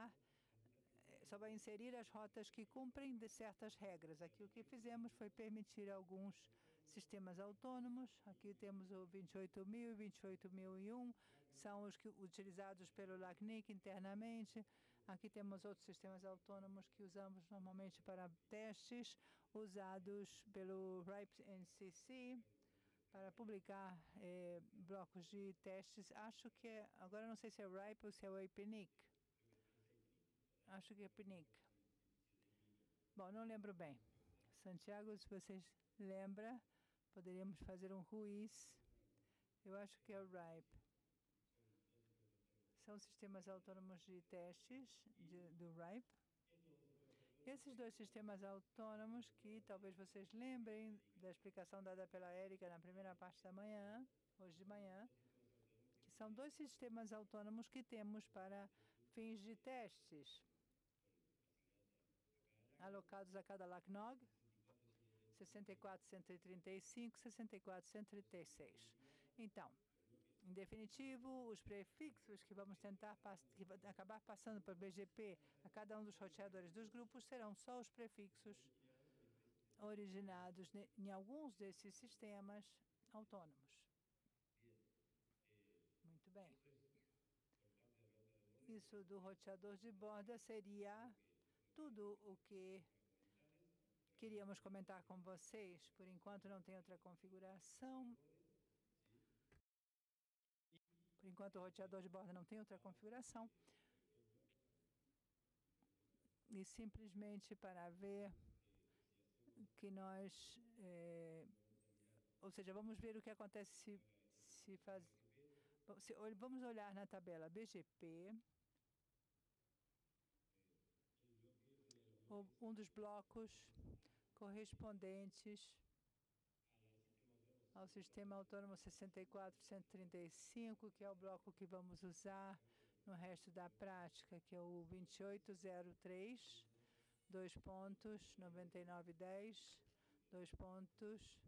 inserir as rotas que cumprem de certas regras. Aqui o que fizemos foi permitir alguns sistemas autônomos. Aqui temos o 28.000 e 28.001, são os utilizados pelo LACNIC internamente. Aqui temos outros sistemas autônomos que usamos normalmente para testes, usados pelo RIPE-NCC, para publicar blocos de testes. Acho que agora não sei se é o RIPE ou se é o IPNIC. Acho que é PNIC. Bom, não lembro bem. Santiago, se vocês lembram, poderíamos fazer um ruiz. Eu acho que é o RIPE. são sistemas autônomos de testes do RIPE. Esses dois sistemas autônomos que talvez vocês lembrem da explicação dada pela Érica na primeira parte da manhã, hoje de manhã, que são dois sistemas autônomos que temos para fins de testes, alocados a cada LACNOG, 64135, 64136. Então, em definitivo, os prefixos que vamos tentar acabar passando para o BGP a cada um dos roteadores dos grupos serão só os prefixos originados em alguns desses sistemas autônomos. Muito bem. Isso do roteador de borda seria tudo o que queríamos comentar com vocês. Por enquanto não tem outra configuração. Por enquanto o roteador de borda não tem outra configuração. E simplesmente para ver que nós... ou seja, vamos ver o que acontece vamos olhar na tabela BGP. Um dos blocos correspondentes ao sistema autônomo 64135, que é o bloco que vamos usar no resto da prática, que é o 2803, 2 pontos, 9910, 2 pontos,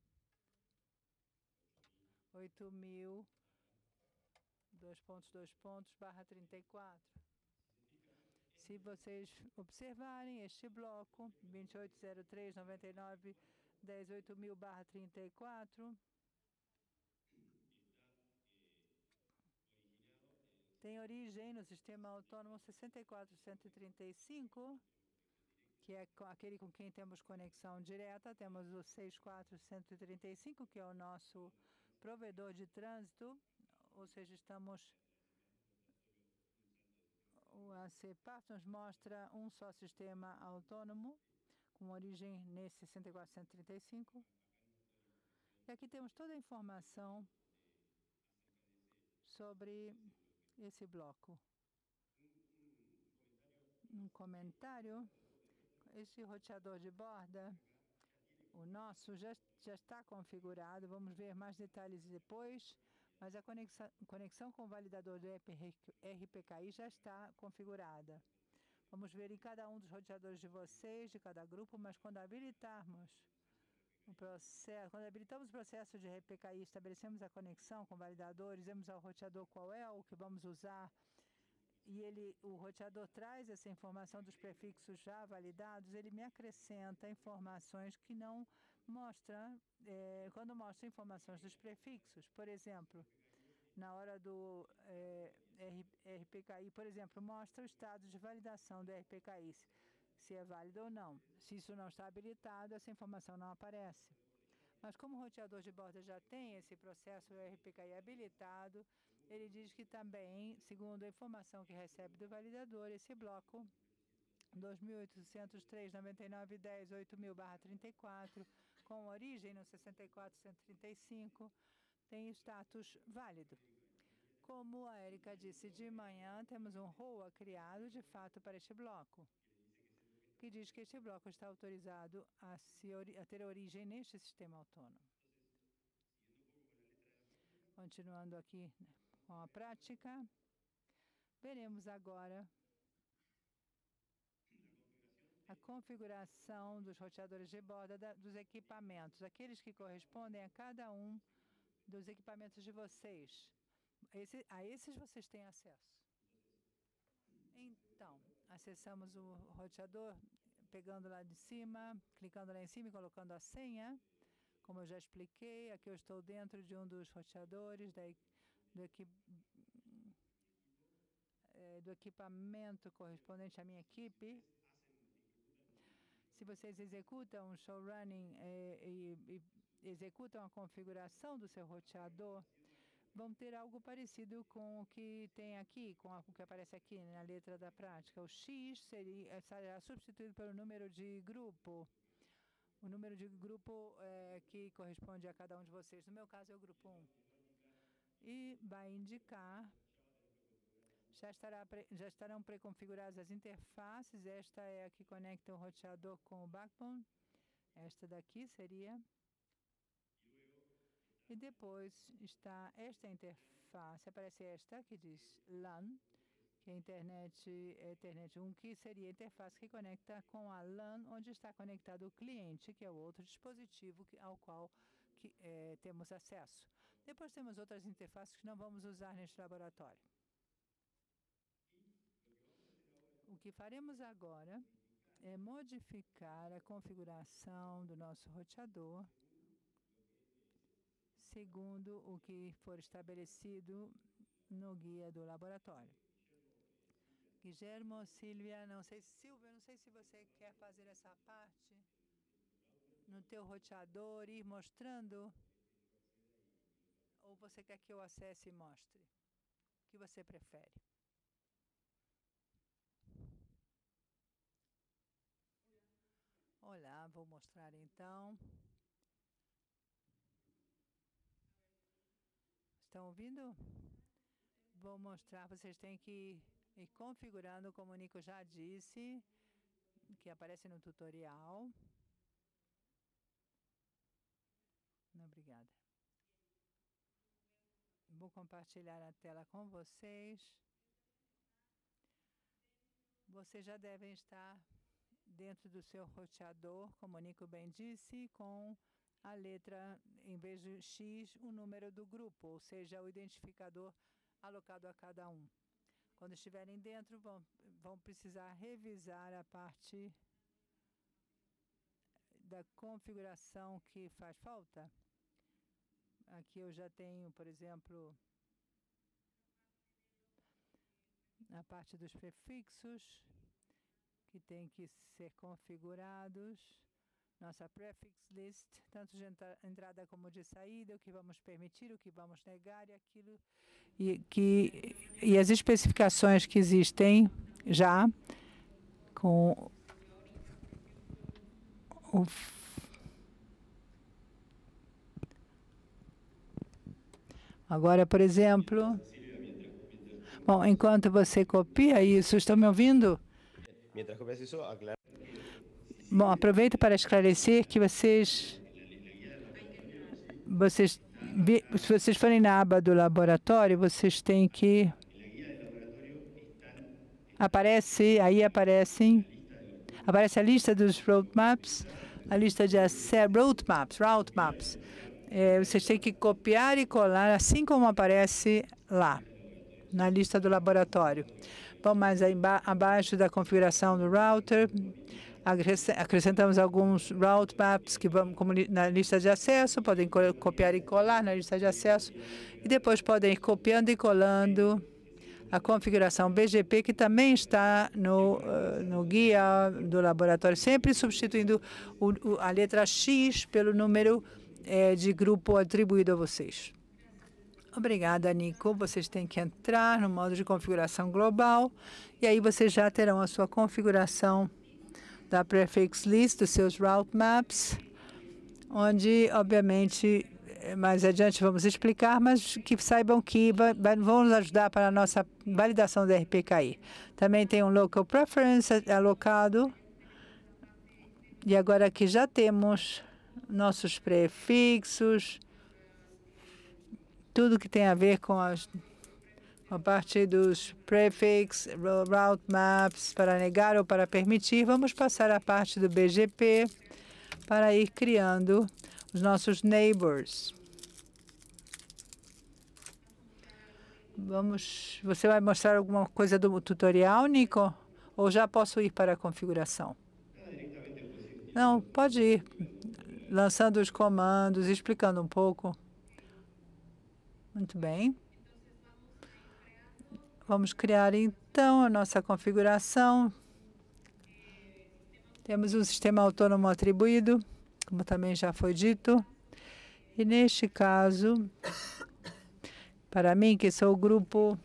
8000, 2 pontos, barra 34. Se vocês observarem este bloco, 2803, 99, 10, 8000, barra 34, tem origem no sistema autônomo 64135, que é aquele com quem temos conexão direta. Temos o 64135, que é o nosso provedor de trânsito, ou seja, estamos... O ACPART nos mostra um só sistema autônomo, com origem nesse 64135. E aqui temos toda a informação sobre esse bloco. Um comentário: este roteador de borda, o nosso, já está configurado. Vamos ver mais detalhes depois, mas a conexão com o validador do RPKI já está configurada. Vamos ver em cada um dos roteadores de vocês, de cada grupo, mas quando habilitamos o processo de RPKI, estabelecemos a conexão com o validador, dizemos ao roteador qual é o que vamos usar, e o roteador traz essa informação dos prefixos já validados, ele me acrescenta informações que não mostra, quando mostra informações dos prefixos. Por exemplo, na hora do RPKI, por exemplo, mostra o estado de validação do RPKI, se é válido ou não. Se isso não está habilitado, essa informação não aparece. Mas como o roteador de borda já tem esse processo RPKI habilitado, ele diz que também, segundo a informação que recebe do validador, esse bloco 2803, 99, 10, 8000, barra 34, com origem no 64135, tem status válido. Como a Érica disse de manhã, temos um ROA criado de fato para este bloco, que diz que este bloco está autorizado a ter origem neste sistema autônomo. Continuando aqui com a prática, veremos agora a configuração dos roteadores de borda dos equipamentos, aqueles que correspondem a cada um dos equipamentos de vocês. A esses vocês têm acesso. Então, acessamos o roteador, pegando lá de cima, clicando lá em cima e colocando a senha. Como eu já expliquei, aqui eu estou dentro de um dos roteadores do equipamento correspondente à minha equipe. Se vocês executam um show running e executam a configuração do seu roteador, vão ter algo parecido com o que tem aqui, com o que aparece aqui na letra da prática. O X será substituído pelo número de grupo. O número de grupo que corresponde a cada um de vocês. No meu caso é o grupo 1. E vai indicar Já estarão pré-configuradas as interfaces. Esta é a que conecta o roteador com o backbone. Esta daqui seria. E depois está esta interface. Aparece esta que diz LAN, que é Ethernet 1, que seria a interface que conecta com a LAN, onde está conectado o cliente, que é o outro dispositivo ao qual temos acesso. Depois temos outras interfaces que não vamos usar neste laboratório. O que faremos agora é modificar a configuração do nosso roteador segundo o que for estabelecido no guia do laboratório. Guilhermo, Silvia, não sei se você quer fazer essa parte no teu roteador, ir mostrando, ou você quer que eu acesse e mostre? O que você prefere? Olá, vou mostrar então. Estão ouvindo? Vou mostrar, vocês têm que ir configurando, como o Nico já disse, que aparece no tutorial. Obrigada. Vou compartilhar a tela com vocês. Vocês já devem estar dentro do seu roteador, como o Nico bem disse, com a letra, em vez de X, o número do grupo, ou seja, o identificador alocado a cada um. Quando estiverem dentro, vão precisar revisar a parte da configuração que faz falta. Aqui eu já tenho, por exemplo, a parte dos prefixos, que tem que ser configurados. Nossa prefix list, tanto de entrada como de saída, o que vamos permitir, o que vamos negar, e as especificações que existem já com o agora, por exemplo, bom, enquanto você copia isso, estão me ouvindo? Bom, aproveito para esclarecer que se vocês forem na aba do laboratório, vocês têm que aparece a lista dos roadmaps, a lista de roadmaps. Vocês têm que copiar e colar assim como aparece lá na lista do laboratório. Bom, mas aí abaixo da configuração do router, acrescentamos alguns routemaps que vão como na lista de acesso, podem copiar e colar na lista de acesso, e depois podem ir copiando e colando a configuração BGP, que também está no guia do laboratório, sempre substituindo a letra X pelo número de grupo atribuído a vocês. Obrigada, Nico. Vocês têm que entrar no modo de configuração global, e aí vocês já terão a sua configuração da prefix list, dos seus route maps, onde, obviamente, mais adiante vamos explicar, mas que saibam que vão nos ajudar para a nossa validação da RPKI. Também tem um local preference alocado, e agora que já temos nossos prefixos, tudo que tem a ver com a parte dos prefix, route maps, para negar ou para permitir, vamos passar a parte do BGP para ir criando os nossos neighbors. Você vai mostrar alguma coisa do tutorial, Nico? Ou já posso ir para a configuração? Não, pode ir, lançando os comandos, explicando um pouco. Muito bem. Vamos criar, então, a nossa configuração. Temos um sistema autônomo atribuído, como também já foi dito. E, neste caso, para mim, que sou o grupo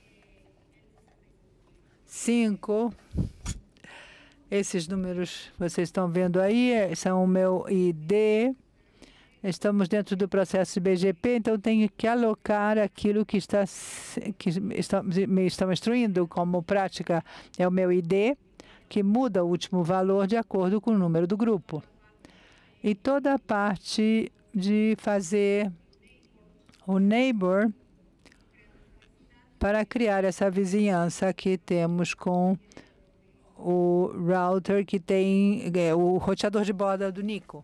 5, esses números vocês estão vendo aí são o meu ID, Estamos dentro do processo de BGP, então tenho que alocar aquilo que me estão instruindo como prática. É o meu ID, que muda o último valor de acordo com o número do grupo. E toda a parte de fazer o neighbor para criar essa vizinhança que temos com o router que tem o roteador de borda do Nico.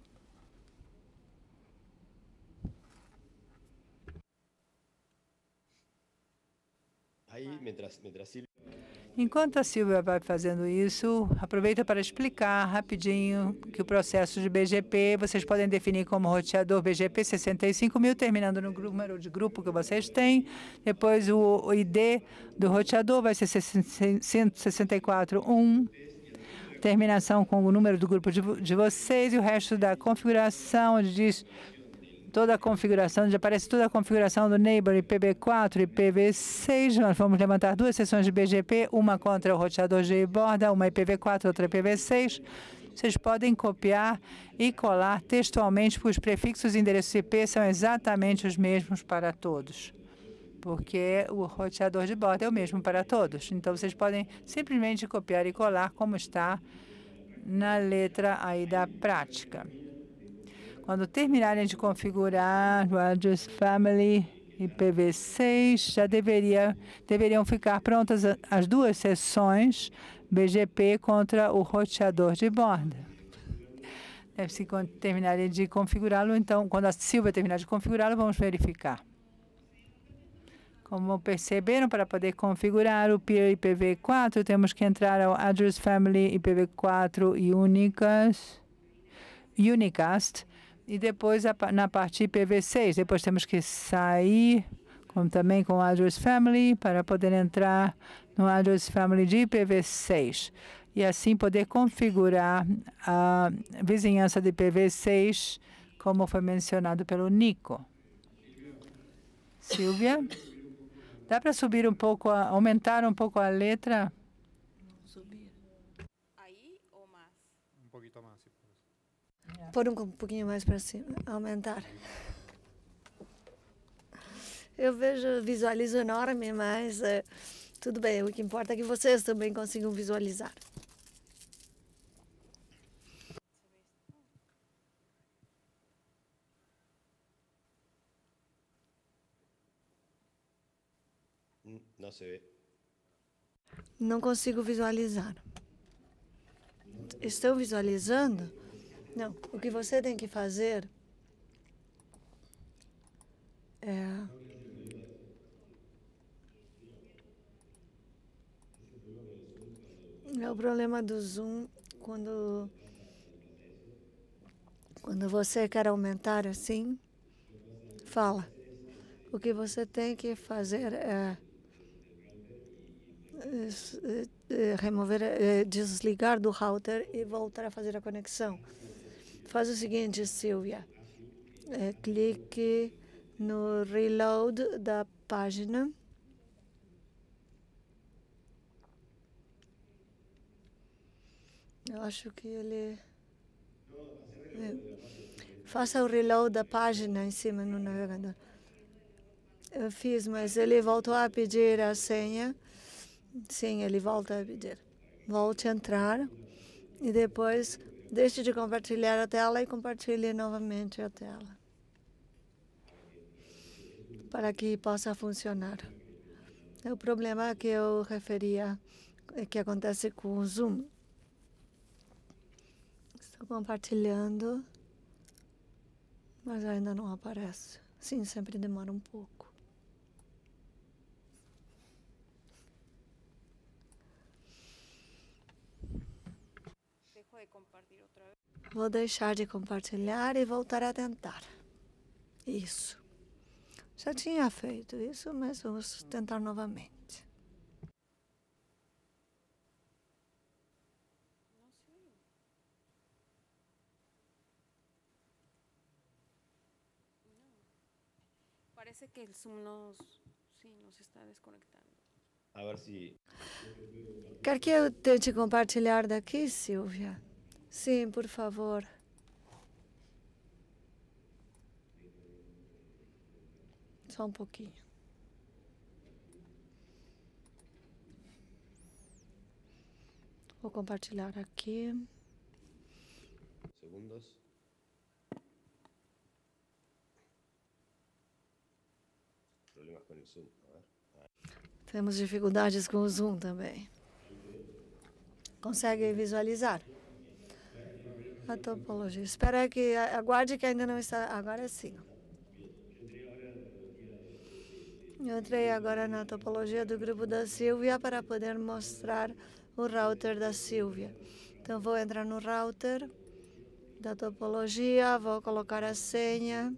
Enquanto a Silvia vai fazendo isso, aproveita para explicar rapidinho que o processo de BGP vocês podem definir como roteador BGP 65.000, terminando no número de grupo que vocês têm. Depois o ID do roteador vai ser 164.1, terminação com o número do grupo de vocês, e o resto da configuração diz toda a configuração, onde aparece toda a configuração do Neighbor IPv4 e IPv6. Nós vamos levantar duas sessões de BGP, uma contra o roteador de borda, uma IPv4, outra IPv6. Vocês podem copiar e colar textualmente, porque os prefixos e endereços IP são exatamente os mesmos para todos, porque o roteador de borda é o mesmo para todos. Então, vocês podem simplesmente copiar e colar como está na letra aí da prática. Quando terminarem de configurar o Address Family IPv6, já deveriam ficar prontas as duas sessões BGP contra o roteador de borda. Deve-se terminarem de configurá-lo, então, quando a Silvia terminar de configurá-lo, vamos verificar. Como perceberam, para poder configurar o Peer IPv4, temos que entrar ao Address Family IPv4 Unicast, e depois na parte IPv6. Depois temos que sair também com o Address Family para poder entrar no Address Family de IPv6. E assim poder configurar a vizinhança de IPv6, como foi mencionado pelo Nico. Silvia, dá para subir um pouco, aumentar um pouco a letra? Aí ou mais? Um pouquinho mais. Pôr um pouquinho mais para cima, aumentar. Eu visualizo enorme, mas tudo bem. O que importa é que vocês também consigam visualizar. Não se vê. Não consigo visualizar. Estão visualizando? Não. O que você tem que fazer é o problema do Zoom quando você quer aumentar assim, fala. O que você tem que fazer é remover, desligar do router e voltar a fazer a conexão. Faz o seguinte, Silvia. Clique no reload da página. Eu acho que ele... Faça o reload da página em cima no navegador. Eu fiz, mas ele voltou a pedir a senha. Sim, ele volta a pedir. Volte a entrar e depois deixe de compartilhar a tela e compartilhe novamente a tela, para que possa funcionar. O problema que eu referia é que acontece com o Zoom. Estou compartilhando, mas ainda não aparece. Sim, sempre demora um pouco. Vou deixar de compartilhar e voltar a tentar. Isso. Já tinha feito isso, mas vamos tentar novamente. Parece que el Zoom nos está desconectando. A ver se... Quer que eu tente compartilhar daqui, Silvia? Sim, por favor. Só um pouquinho. Vou compartilhar aqui. Segundos. Problemas com o Zoom. Temos dificuldades com o Zoom também. Consegue visualizar? A topologia. Espera que aguarde que ainda não está. Agora sim. Eu entrei agora na topologia do grupo da Silvia para poder mostrar o router da Silvia. Então, vou entrar no router da topologia, vou colocar a senha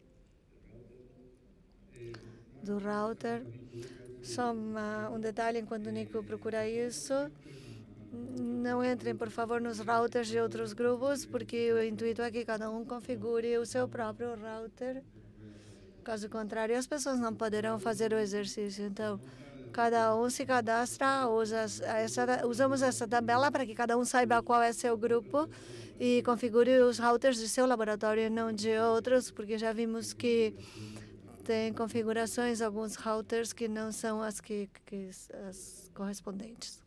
do router. Só um detalhe enquanto o Nico procura isso. Não entrem, por favor, nos routers de outros grupos, porque o intuito é que cada um configure o seu próprio router. Caso contrário, as pessoas não poderão fazer o exercício. Então, cada um se cadastra, usamos essa tabela para que cada um saiba qual é seu grupo e configure os routers de seu laboratório e não de outros, porque já vimos que tem configurações, alguns routers que não são as correspondentes.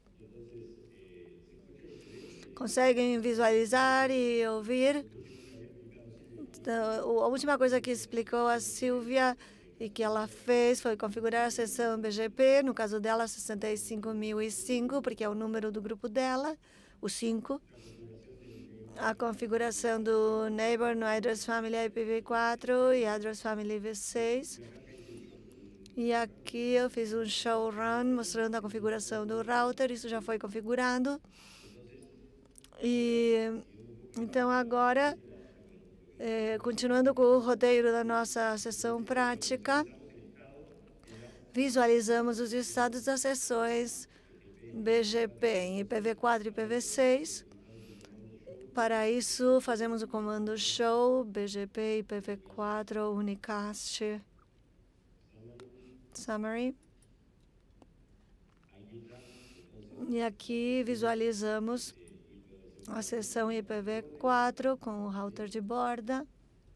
Conseguem visualizar e ouvir? Então, a última coisa que explicou a Silvia e que ela fez foi configurar a seção BGP, no caso dela 65005, porque é o número do grupo dela, o 5. A configuração do Neighbor no Address Family IPv4 e Address Family V6. E aqui eu fiz um show run mostrando a configuração do router, isso já foi configurado. E então agora, continuando com o roteiro da nossa sessão prática, visualizamos os estados das sessões BGP em IPv4 e IPv6. Para isso, fazemos o comando show BGP IPv4 unicast summary. E aqui visualizamos a seção IPv4 com o router de borda,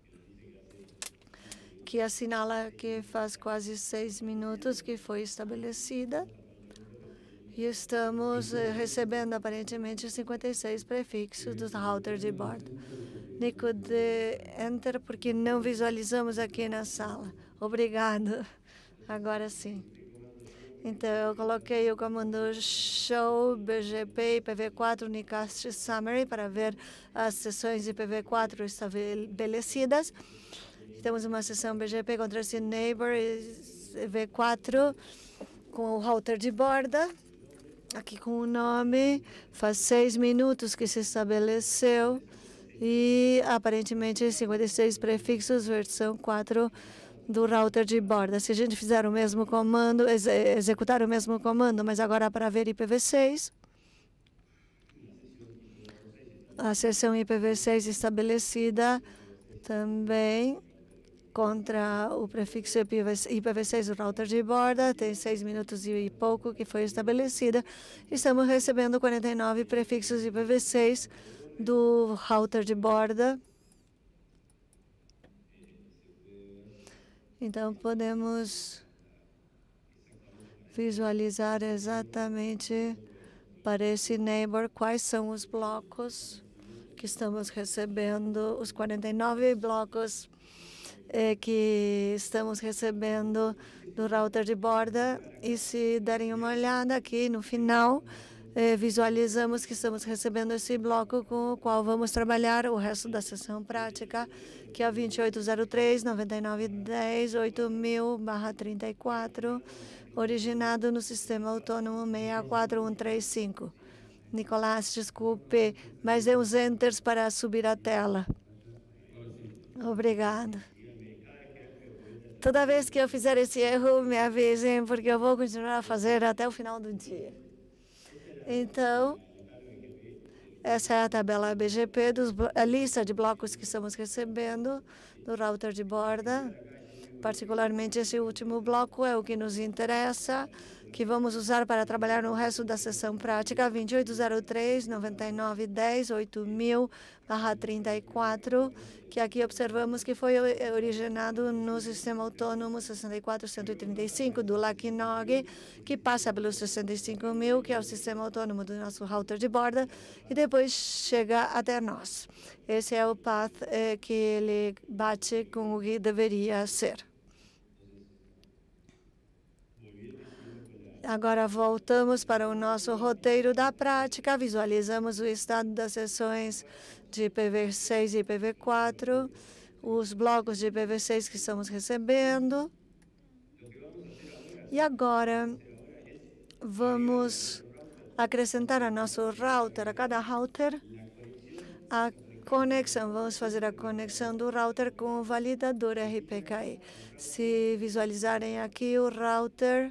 que assinala que faz quase 6 minutos que foi estabelecida. E estamos recebendo aparentemente 56 prefixos dos routers de bordo. Nico, dê enter porque não visualizamos aqui na sala. Obrigado. Agora sim. Então, eu coloquei o comando show BGP IPv4 unicast summary para ver as sessões IPv4 estabelecidas. Temos uma sessão BGP contra esse neighbor IPv4 com o router de borda. Aqui com o nome, faz 6 minutos que se estabeleceu e aparentemente 56 prefixos, versão 4 do router de borda. Se a gente fizer o mesmo comando, executar o mesmo comando, mas agora para ver IPv6, a seção IPv6 estabelecida também contra o prefixo IPv6 do router de borda, tem 6 minutos e pouco que foi estabelecida. Estamos recebendo 49 prefixos IPv6 do router de borda. Então, podemos visualizar exatamente para esse neighbor quais são os blocos que estamos recebendo, os 49 blocos que estamos recebendo do router de borda. E se derem uma olhada aqui no final, visualizamos que estamos recebendo esse bloco com o qual vamos trabalhar o resto da sessão prática, que é 2803.9910.8000/34, originado no sistema autônomo 64135. Nicolás, desculpe, mas dê uns enters para subir a tela. Obrigado. Toda vez que eu fizer esse erro, me avisem, porque eu vou continuar a fazer até o final do dia. Então, essa é a tabela BGP, a lista de blocos que estamos recebendo do router de borda. Particularmente, esse último bloco é o que nos interessa. que vamos usar para trabalhar no resto da sessão prática, 2803-9910-8000/34, que aqui observamos que foi originado no sistema autônomo 64135 do LACNOG, que passa pelos 65.000, que é o sistema autônomo do nosso router de borda, e depois chega até nós. Esse é o path que ele bate com o que deveria ser. Agora voltamos para o nosso roteiro da prática, visualizamos o estado das sessões de IPv6 e IPv4, os blocos de IPv6 que estamos recebendo. E agora vamos acrescentar a nosso router, a cada router, a conexão. Vamos fazer a conexão do router com o validador RPKI. Se visualizarem aqui o router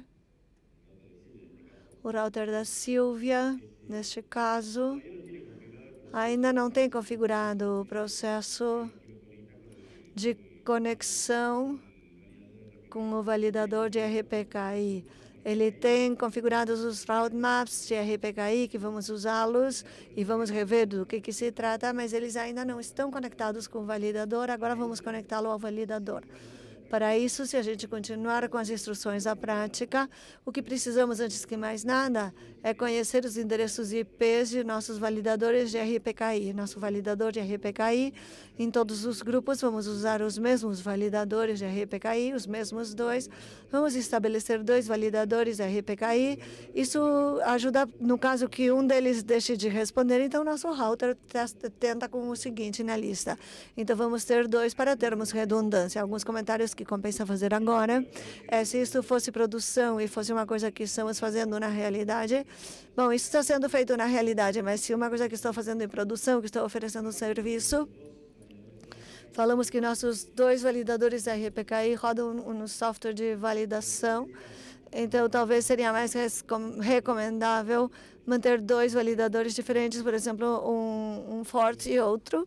da Silvia, neste caso, ainda não tem configurado o processo de conexão com o validador de RPKI. Ele tem configurados os route maps de RPKI, que vamos usá-los e vamos rever do que se trata, mas eles ainda não estão conectados com o validador. Agora vamos conectá-lo ao validador. Para isso, se a gente continuar com as instruções da prática, o que precisamos, antes que mais nada, é conhecer os endereços IPs de nossos validadores de RPKI. Nosso validador de RPKI, em todos os grupos, vamos usar os mesmos validadores de RPKI, os mesmos dois. Vamos estabelecer 2 validadores de RPKI. Isso ajuda, no caso que um deles deixe de responder, então nosso router tenta com o seguinte na lista. Então, vamos ter 2 para termos redundância. Alguns comentários que compensa fazer agora é se isso fosse produção e fosse uma coisa que estamos fazendo na realidade. Bom, isso está sendo feito na realidade, mas se uma coisa que estou fazendo em produção, que estou oferecendo um serviço, falamos que nossos 2 validadores RPKI rodam no software de validação. Então, talvez seria mais recomendável manter 2 validadores diferentes, por exemplo, um forte e outro.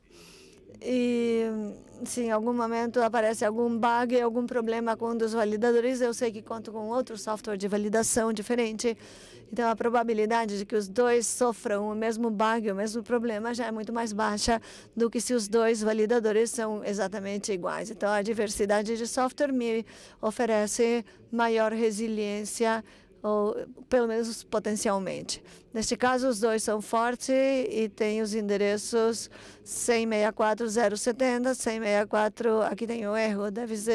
E se em algum momento aparece algum bug, algum problema com um dos validadores, eu sei que conto com outro software de validação diferente. Então, a probabilidade de que os 2 sofram o mesmo bug, o mesmo problema, já é muito mais baixa do que se os 2 validadores são exatamente iguais. Então, a diversidade de software me oferece maior resiliência, ou pelo menos potencialmente. Neste caso, os 2 são fortes e têm os endereços 100.64.070, 100.64, aqui tem o erro,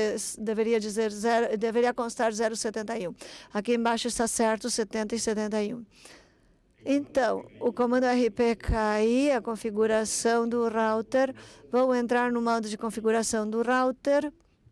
deveria constar 071. Aqui embaixo está certo, 70 e 71. Então, o comando RPKI, a configuração do router, vou entrar no modo de configuração do router.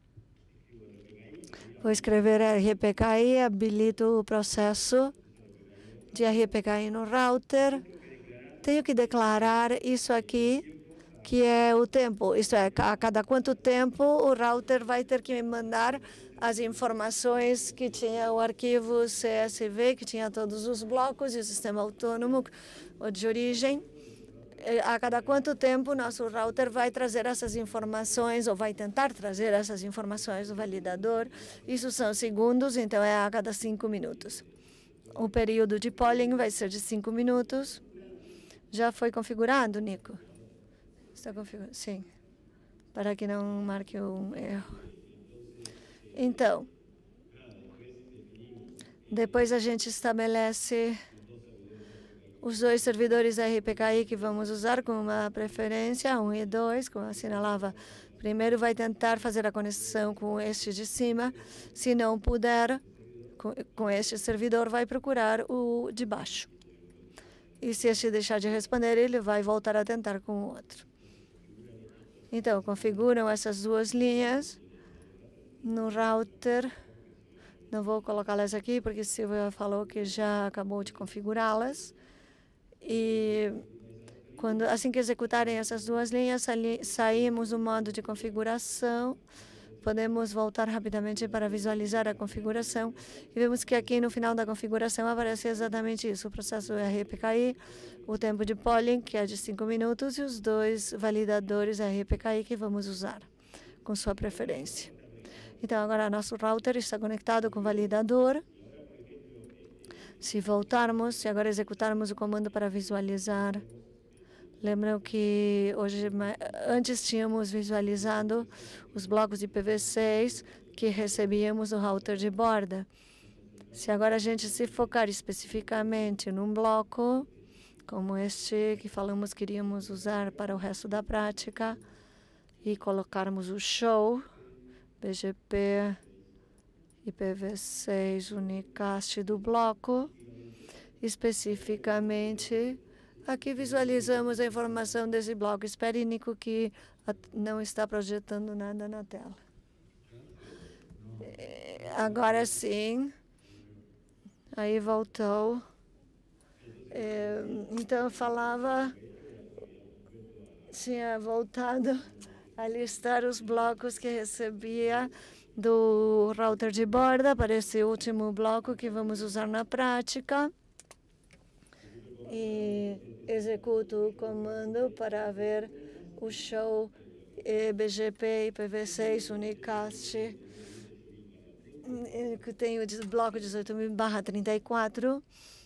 Vou escrever RPKI, habilito o processo de RPKI no router. Tenho que declarar isso aqui, que é o tempo. Isto é, a cada quanto tempo o router vai ter que me mandar as informações que tinha o arquivo CSV, que tinha todos os blocos e o sistema autônomo de origem. A cada quanto tempo o nosso router vai trazer essas informações, ou vai tentar trazer essas informações do validador. Isso são segundos, então é a cada 5 minutos. O período de polling vai ser de 5 minutos. Já foi configurado, Nico? Está configurado? Sim. Para que não marque um erro. Então, depois a gente estabelece os 2 servidores RPKI que vamos usar com uma preferência, 1 e 2, como assinalava. Primeiro vai tentar fazer a conexão com este de cima. Se não puder, com este servidor, vai procurar o de baixo. E se este deixar de responder, ele vai voltar a tentar com o outro. Então, configuram essas 2 linhas no router. Não vou colocá-las aqui, porque Silvia falou que já acabou de configurá-las. E assim que executarem essas 2 linhas, saímos do modo de configuração. Podemos voltar rapidamente para visualizar a configuração. E vemos que aqui no final da configuração aparece exatamente isso. O processo RPKI, o tempo de polling, que é de 5 minutos, e os 2 validadores RPKI que vamos usar, com sua preferência. Então, agora nosso router está conectado com o validador. Se voltarmos, se agora executarmos o comando para visualizar, lembram que antes tínhamos visualizado os blocos de IPv6 que recebíamos no router de borda. Se agora a gente se focar especificamente num bloco, como este que falamos que iríamos usar para o resto da prática, e colocarmos o show, BGP, IPv6, unicast do bloco, especificamente, aqui visualizamos a informação desse bloco. Espere, Nico, que não está projetando nada na tela. Agora sim. Aí voltou. Então, eu falava, tinha voltado a listar os blocos que recebia do router de borda para esse último bloco que vamos usar na prática. E executo o comando para ver o show BGP IPv6 unicast, que tem o bloco 18.000/34.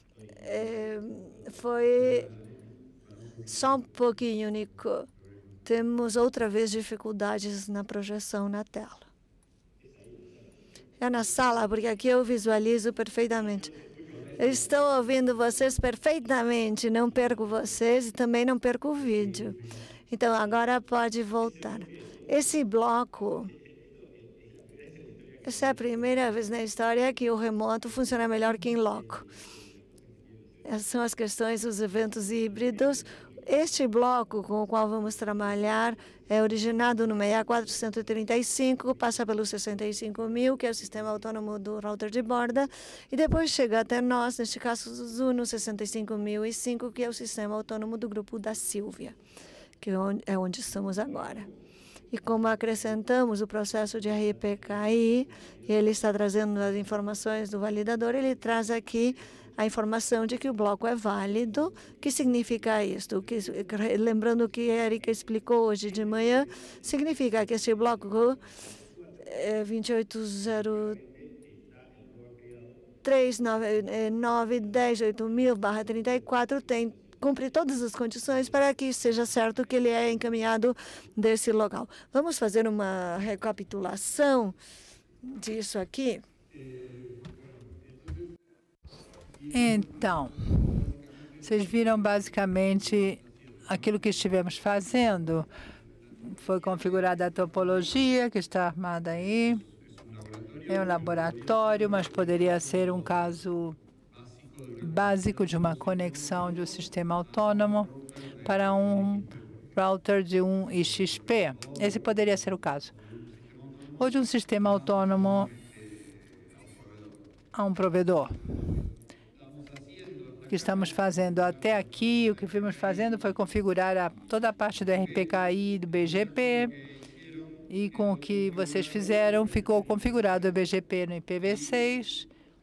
Foi só um pouquinho, Nico. Temos outra vez dificuldades na projeção na tela. É na sala, porque aqui eu visualizo perfeitamente. Eu estou ouvindo vocês perfeitamente, não perco vocês e também não perco o vídeo. Então, agora pode voltar. Esse bloco, essa é a primeira vez na história que o remoto funciona melhor que em loco. Essas são as questões dos eventos híbridos. Este bloco com o qual vamos trabalhar é originado no 64135, passa pelo 65.000, que é o sistema autônomo do router de borda, e depois chega até nós, neste caso no 65.005, que é o sistema autônomo do grupo da Sílvia, que é onde estamos agora. E como acrescentamos o processo de RPKI, ele está trazendo as informações do validador, ele traz aqui a informação de que o bloco é válido. O que significa isto? Lembrando que a Erika explicou hoje de manhã, significa que esse bloco 2803.910.8000/34 cumpre todas as condições para que seja certo que ele é encaminhado desse local. Vamos fazer uma recapitulação disso aqui. Então, vocês viram basicamente aquilo que estivemos fazendo. Foi configurada a topologia que está armada aí. É um laboratório, mas poderia ser um caso básico de uma conexão de um sistema autônomo para um router de um IXP. Esse poderia ser o caso. Ou de um sistema autônomo a um provedor. O que estamos fazendo até aqui, o que fomos fazendo foi configurar toda a parte do RPKI e do BGP, e com o que vocês fizeram, ficou configurado o BGP no IPv6,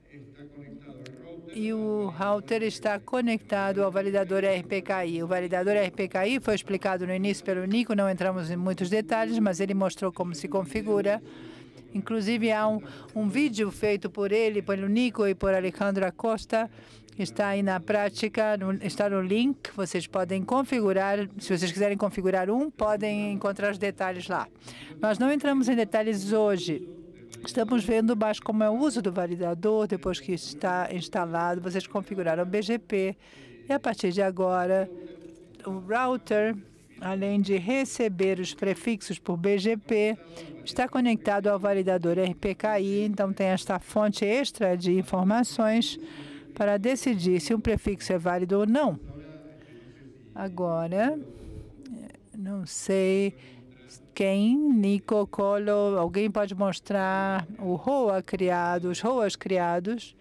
e o router está conectado ao validador RPKI. O validador RPKI foi explicado no início pelo Nico, não entramos em muitos detalhes, mas ele mostrou como se configura. Inclusive, há um vídeo feito por ele, pelo Nico e por Alejandro Acosta, está aí na prática, está no link. Vocês podem configurar, se vocês quiserem configurar podem encontrar os detalhes lá. Nós não entramos em detalhes hoje. Estamos vendo mais como é o uso do validador. Depois que está instalado, vocês configuraram o BGP. E a partir de agora, o router, além de receber os prefixos por BGP, está conectado ao validador RPKI. Então, tem esta fonte extra de informações para decidir se um prefixo é válido ou não. Agora, não sei quem, Nico, Colo, alguém pode mostrar os ROAs criados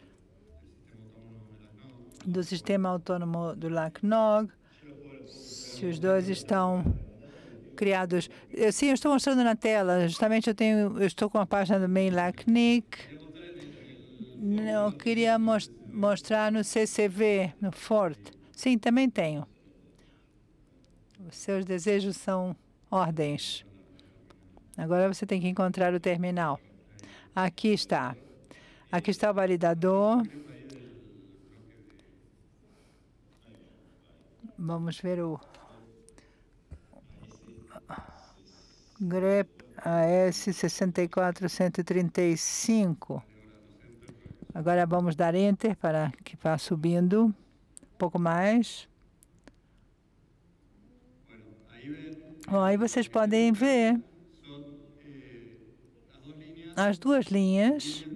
do sistema autônomo do LACNOG, se os dois estão criados. Sim, eu estou mostrando na tela. Justamente eu estou com a página do main LACNIC. Eu queria mostrar no CCV, no FORT. Sim, também tenho. Os seus desejos são ordens. Agora você tem que encontrar o terminal. Aqui está. Aqui está o validador. Vamos ver o grep AS 64135. Agora vamos dar Enter para que vá subindo um pouco mais. Bom, aí vocês podem ver as duas linhas.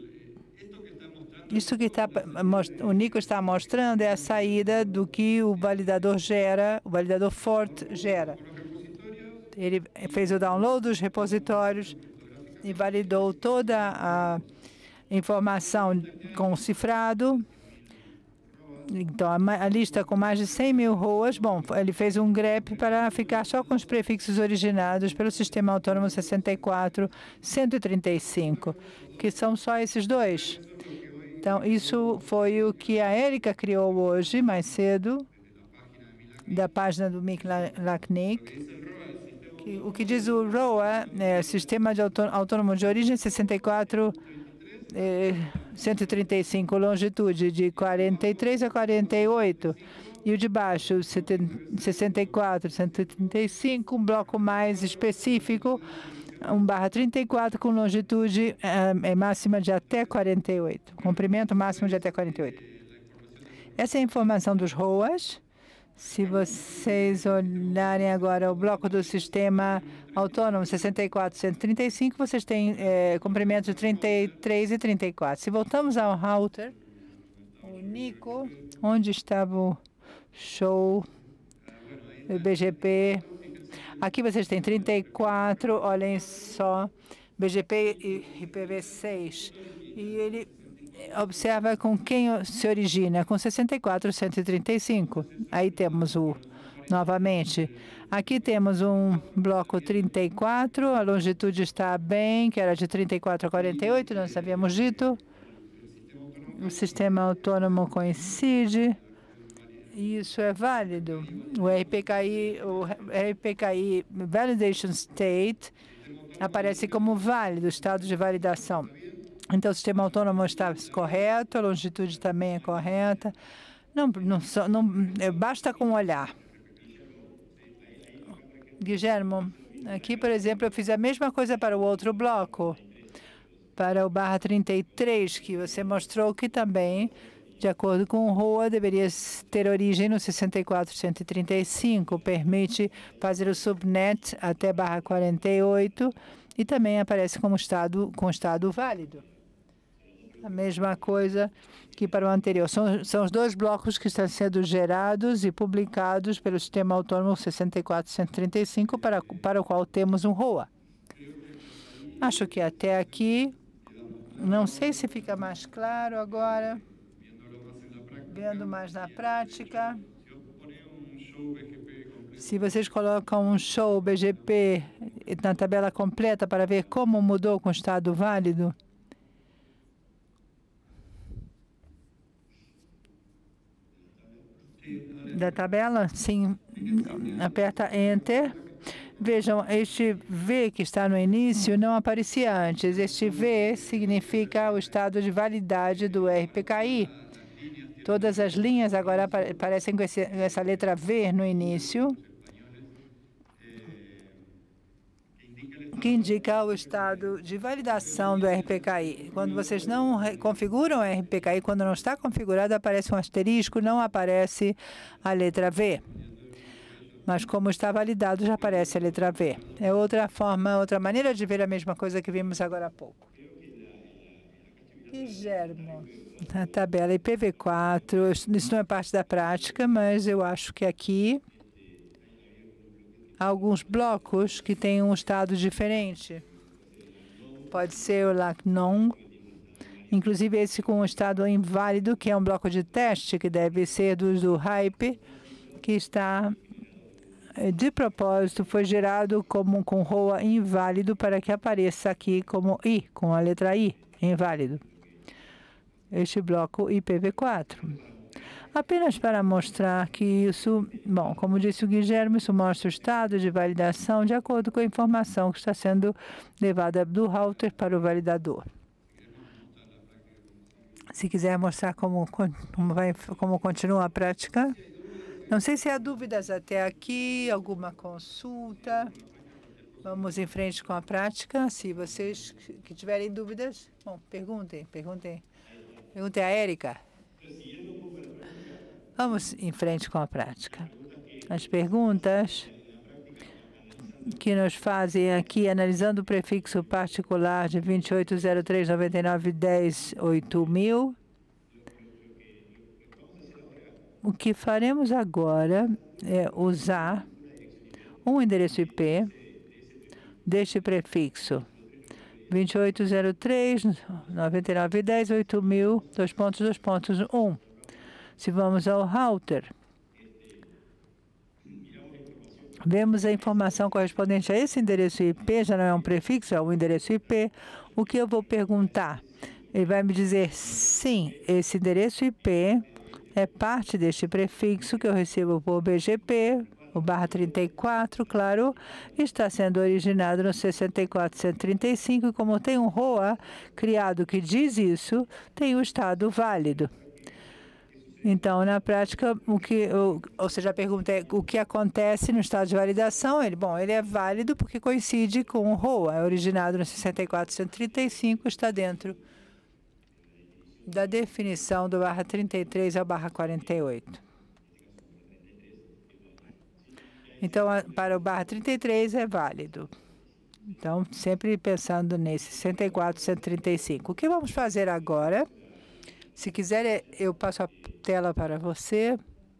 Isso que o Nico está mostrando é a saída do que o validador gera, o validador Fort gera. Ele fez o download dos repositórios e validou toda a informação com o cifrado. Então, a lista com mais de 100 mil ROAs, bom, ele fez um grep para ficar só com os prefixos originados pelo Sistema Autônomo 64135, que são só esses dois. Então, isso foi o que a Érica criou hoje, mais cedo, da página do Mick Lachnick. O que diz o ROA, Sistema de Autônomo de Origem 64135, longitude de 43 a 48. E o de baixo, 64,135, um bloco mais específico, 1/34 com longitude máxima de até 48, comprimento máximo de até 48. Essa é a informação dos ROAs. Se vocês olharem agora o bloco do Sistema Autônomo 64135, vocês têm comprimentos de 33 e 34. Se voltamos ao router, o Nico, onde estava o show, o BGP... Aqui vocês têm 34, olhem só, BGP e IPv6. E ele observa com quem se origina, com 64,135. Aí temos novamente, aqui temos um bloco 34, a longitude está bem, que era de 34 a 48, nós havíamos dito. O sistema autônomo coincide. Isso é válido. O RPKI Validation State aparece como válido, estado de validação. Então, o sistema autônomo está correto, a longitude também é correta. Não basta com olhar. Guilhermo, aqui, por exemplo, eu fiz a mesma coisa para o outro bloco, para o /33, que você mostrou que também, de acordo com o ROA, deveria ter origem no 64135, permite fazer o subnet até /48 e também aparece como estado válido. A mesma coisa que para o anterior. São os dois blocos que estão sendo gerados e publicados pelo Sistema Autônomo 64135, para o qual temos um ROA. Acho que até aqui, não sei se fica mais claro agora. Vendo mais na prática. Se vocês colocam um show BGP na tabela completa para ver como mudou com o estado válido. Da tabela? Sim. Aperta Enter. Vejam, este V que está no início não aparecia antes. Este V significa o estado de validade do RPKI. Todas as linhas agora aparecem com essa letra V no início, que indica o estado de validação do RPKI. Quando vocês não configuram o RPKI, quando não está configurado, aparece um asterisco, não aparece a letra V. Mas como está validado, já aparece a letra V. É outra maneira de ver a mesma coisa que vimos agora há pouco. Guilhermo, a tabela IPv4, isso não é parte da prática, mas eu acho que aqui há alguns blocos que têm um estado diferente. Pode ser o LACNON, inclusive esse com um estado inválido, que é um bloco de teste, que deve ser do Hype, que está, de propósito, foi gerado com ROA inválido para que apareça aqui como I, com a letra I, inválido. Este bloco IPv4. Apenas para mostrar que isso, bom, como disse o Guilherme, isso mostra o estado de validação de acordo com a informação que está sendo levada do router para o validador. Se quiser mostrar como continua a prática, Não sei se há dúvidas até aqui, alguma consulta. Vamos em frente com a prática. Se vocês que tiverem dúvidas, bom, perguntem. Perguntem a Érica. Vamos em frente com a prática. As perguntas que nos fazem aqui, analisando o prefixo particular de 280399108000. O que faremos agora é usar um endereço IP deste prefixo 280399108000. Se vamos ao router, vemos a informação correspondente a esse endereço IP, já não é um prefixo, é um endereço IP. O que eu vou perguntar? Ele vai me dizer, sim, esse endereço IP é parte deste prefixo que eu recebo por BGP, o /34, claro, está sendo originado no 64135, e como tem um ROA criado que diz isso, tem o estado válido. Então, na prática, ou seja, a pergunta é o que acontece no estado de validação. Ele é válido porque coincide com o ROA, é originado no 64135, está dentro da definição do /33 ao /48. Então, para o /33 é válido. Então, sempre pensando nesse 64135. O que vamos fazer agora? Se quiser, eu passo a tela para você,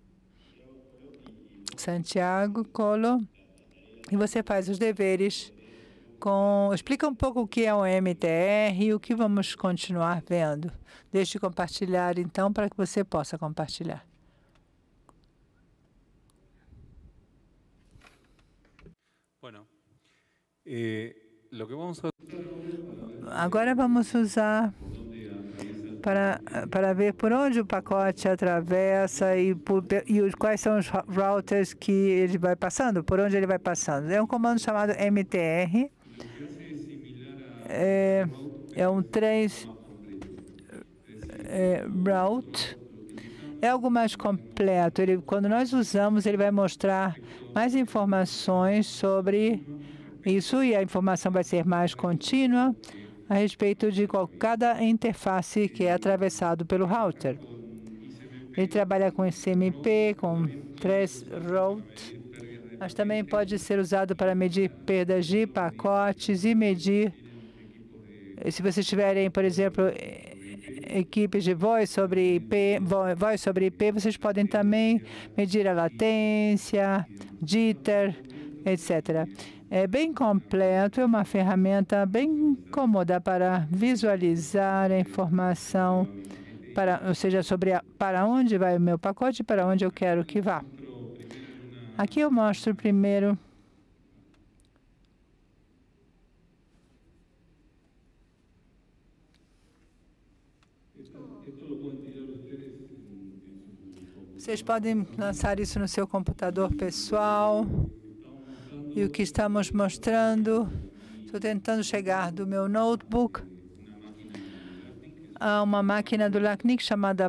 Santiago Colo, e você faz os deveres. Explica um pouco o que é o MTR e o que vamos continuar vendo. Deixe de compartilhar, então, para que você possa compartilhar. Bueno, lo que vamos a... Agora vamos usar para ver por onde o pacote atravessa e quais são os routers que ele vai passando, por onde ele vai passando. É um comando chamado MTR. É um trace route. É algo mais completo. Quando nós usamos, ele vai mostrar mais informações sobre isso e a informação vai ser mais contínua a respeito de cada interface que é atravessado pelo router. Ele trabalha com CMP, com trace route, mas também pode ser usado para medir perdas de pacotes e medir, se vocês tiverem, por exemplo, equipes de voz sobre IP, vocês podem também medir a latência, jitter, etc. É bem completo, é uma ferramenta bem cômoda para visualizar a informação, ou seja, para onde vai o meu pacote e para onde eu quero que vá. Aqui eu mostro primeiro vocês podem lançar isso no seu computador pessoal. E o que estamos mostrando, estou tentando chegar do meu notebook a uma máquina do LACNIC chamada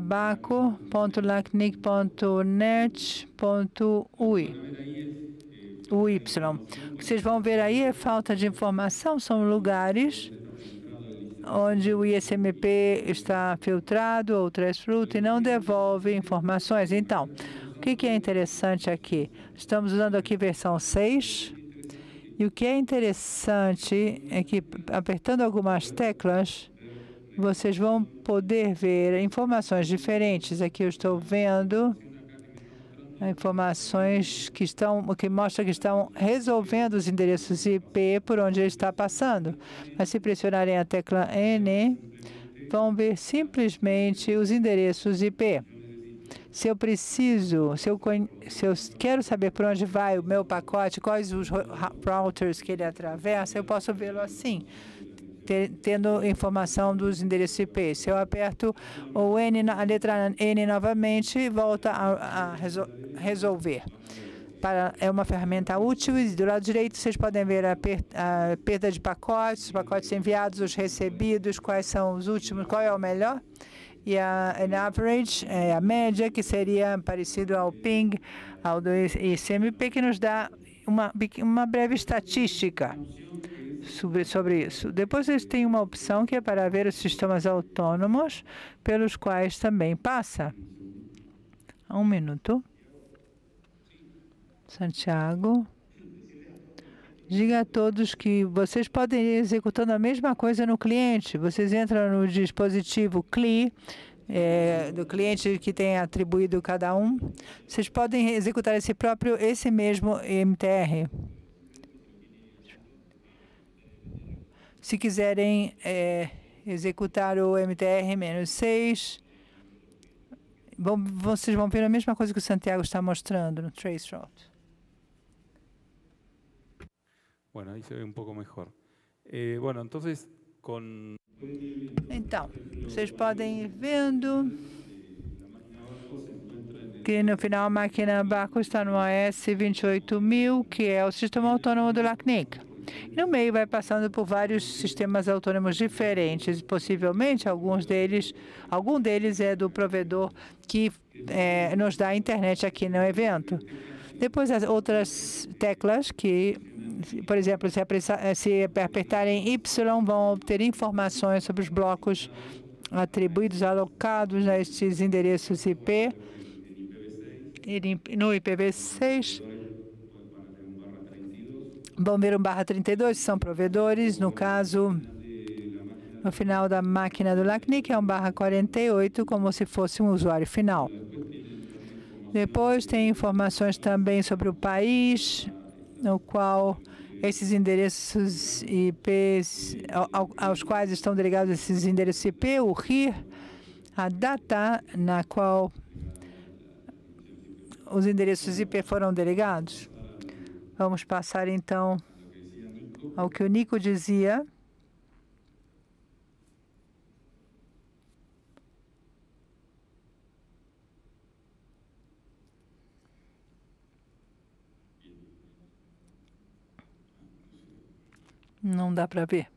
baco.lacnic.net.uy. O que vocês vão ver aí é falta de informação, são lugares onde o ISMP está filtrado ou traceroute e não devolve informações. Então, o que é interessante aqui? Estamos usando aqui versão 6. E o que é interessante é que, apertando algumas teclas, vocês vão poder ver informações diferentes. Aqui eu estou vendo informações que mostram que estão resolvendo os endereços IP por onde ele está passando. Mas se pressionarem a tecla N, vão ver simplesmente os endereços IP. Se eu quero saber por onde vai o meu pacote, quais os routers que ele atravessa, eu posso vê-lo assim, tendo informação dos endereços IP. Se eu aperto a letra N novamente, volta a resolver. É uma ferramenta útil e do lado direito vocês podem ver a perda de pacotes, os pacotes enviados, os recebidos, quais são os últimos, qual é o melhor. E an average é a média, que seria parecido ao ping, ao do ICMP, que nos dá uma breve estatística sobre isso. Depois eles têm uma opção que é para ver os sistemas autônomos pelos quais também passa. Um minuto. Santiago. Diga a todos que vocês podem ir executando a mesma coisa no cliente. Vocês entram no dispositivo CLI, do cliente que tem atribuído cada um. Vocês podem executar esse mesmo MTR. Se quiserem executar o MTR-6, vocês vão ver a mesma coisa que o Santiago está mostrando no traceroute. Bueno, ahí se ve un poco mejor. Bueno, entonces, Então, vocês podem ir vendo que no final a máquina Barco está no AS 28000, que é o sistema autônomo do LACNIC. E no meio vai passando por vários sistemas autônomos diferentes. Possivelmente, algum deles é do provedor que nos dá a internet aqui no evento. Depois, as outras teclas que, por exemplo, se apertarem Y, vão obter informações sobre os blocos atribuídos, alocados a estes endereços IP. No IPv6, vão ver um /32, que são provedores. No caso, no final da máquina do LACNIC, é um /48, como se fosse um usuário final. Depois tem informações também sobre o país, no qual esses endereços IP, aos quais estão delegados esses endereços IP, o RIR, a data na qual os endereços IP foram delegados. Vamos passar, então, ao que o Nico dizia. Não dá para ver.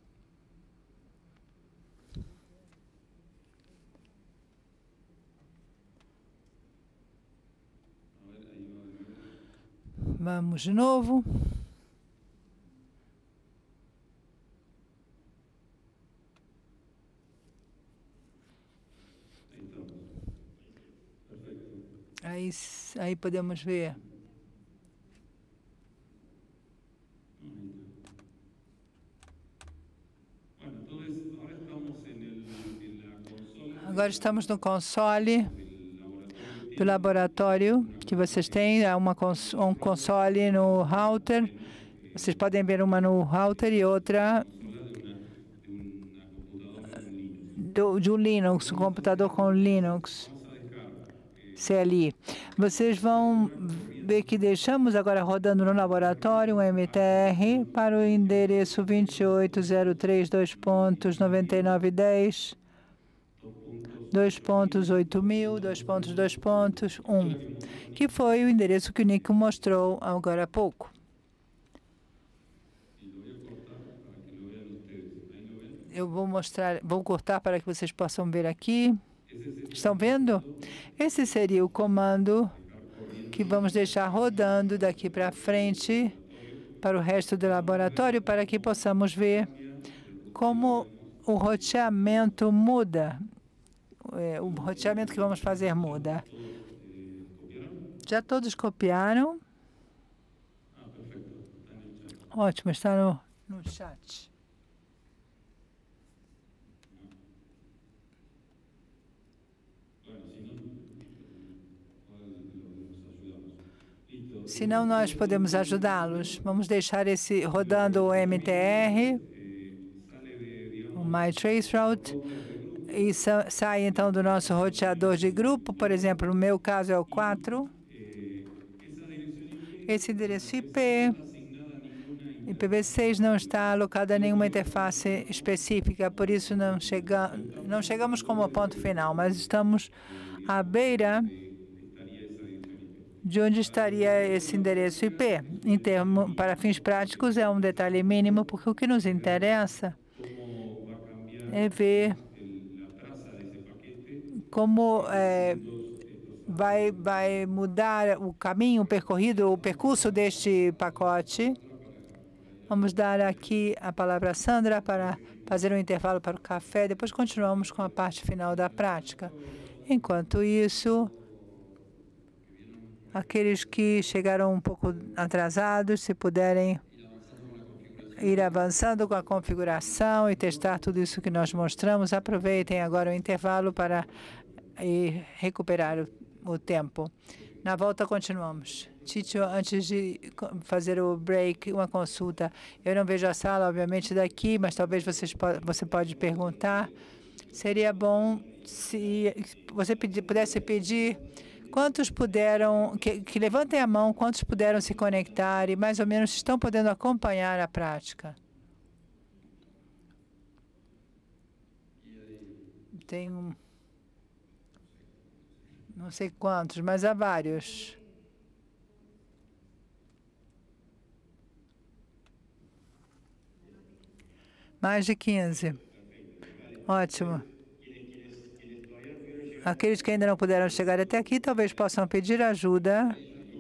Vamos de novo. Aí podemos ver. Agora estamos no console do laboratório que vocês têm. Há um console no router. Vocês podem ver uma no router e outra de um Linux, um computador com Linux, CLI. Vocês vão ver que deixamos agora rodando no laboratório um MTR para o endereço 28.03.2.9910. 2.8000, 2.2.1, que foi o endereço que o Nico mostrou agora há pouco. Eu vou cortar para que vocês possam ver aqui. Estão vendo? Esse seria o comando que vamos deixar rodando daqui para frente para o resto do laboratório, para que possamos ver como o roteamento muda. O roteamento que vamos fazer muda. Já todos copiaram? Ótimo, está no chat. Se não, nós podemos ajudá-los. Vamos deixar esse rodando o MTR, o MyTraceRoute. E sai, então, do nosso roteador de grupo. Por exemplo, no meu caso é o 4. Esse endereço IP, IPv6, não está alocado a nenhuma interface específica, por isso não chegamos como ponto final, mas estamos à beira de onde estaria esse endereço IP. Para fins práticos, é um detalhe mínimo, porque o que nos interessa é ver como vai mudar o caminho percorrido, o percurso deste pacote. Vamos dar aqui a palavra a Sandra para fazer um intervalo para o café. Depois continuamos com a parte final da prática. Enquanto isso, aqueles que chegaram um pouco atrasados, se puderem ir avançando com a configuração e testar tudo isso que nós mostramos, aproveitem agora o intervalo para recuperar o tempo. Na volta, continuamos. Tito, antes de fazer o break, uma consulta. Eu não vejo a sala, obviamente, daqui, mas talvez você pode perguntar. Seria bom se você pudesse pedir quantos puderam, que levantem a mão, quantos puderam se conectar e mais ou menos estão podendo acompanhar a prática. Tem não sei quantos, mas há vários. Mais de 15. Ótimo. Aqueles que ainda não puderam chegar até aqui, talvez possam pedir ajuda.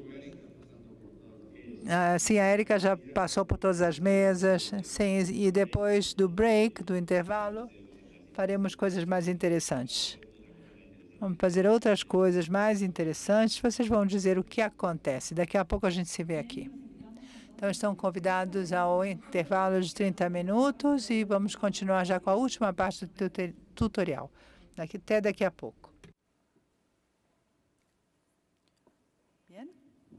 Sim, a Érica já passou por todas as mesas. Sim, e depois do break, do intervalo, faremos coisas mais interessantes. Vamos fazer outras coisas mais interessantes. Vocês vão dizer o que acontece. Daqui a pouco a gente se vê aqui. Então, estão convidados ao intervalo de 30 minutos e vamos continuar já com a última parte do tutorial. Até daqui a pouco. Bien?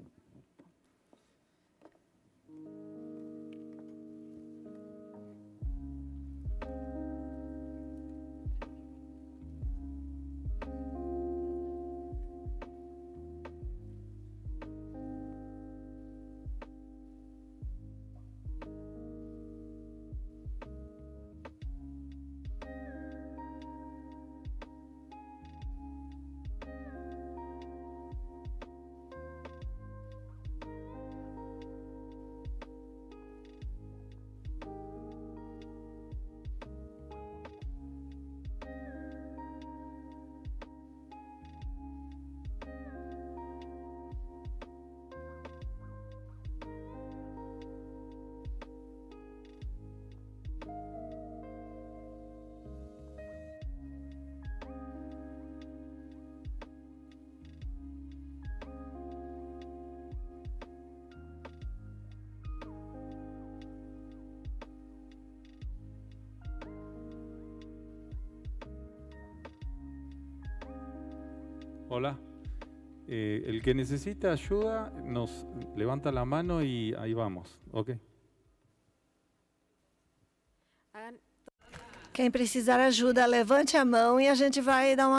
Hola. El que necesita ayuda nos levanta la mano y ahí vamos, ¿ok? Quem precisar ajuda, levante a mão e a gente vai dar uma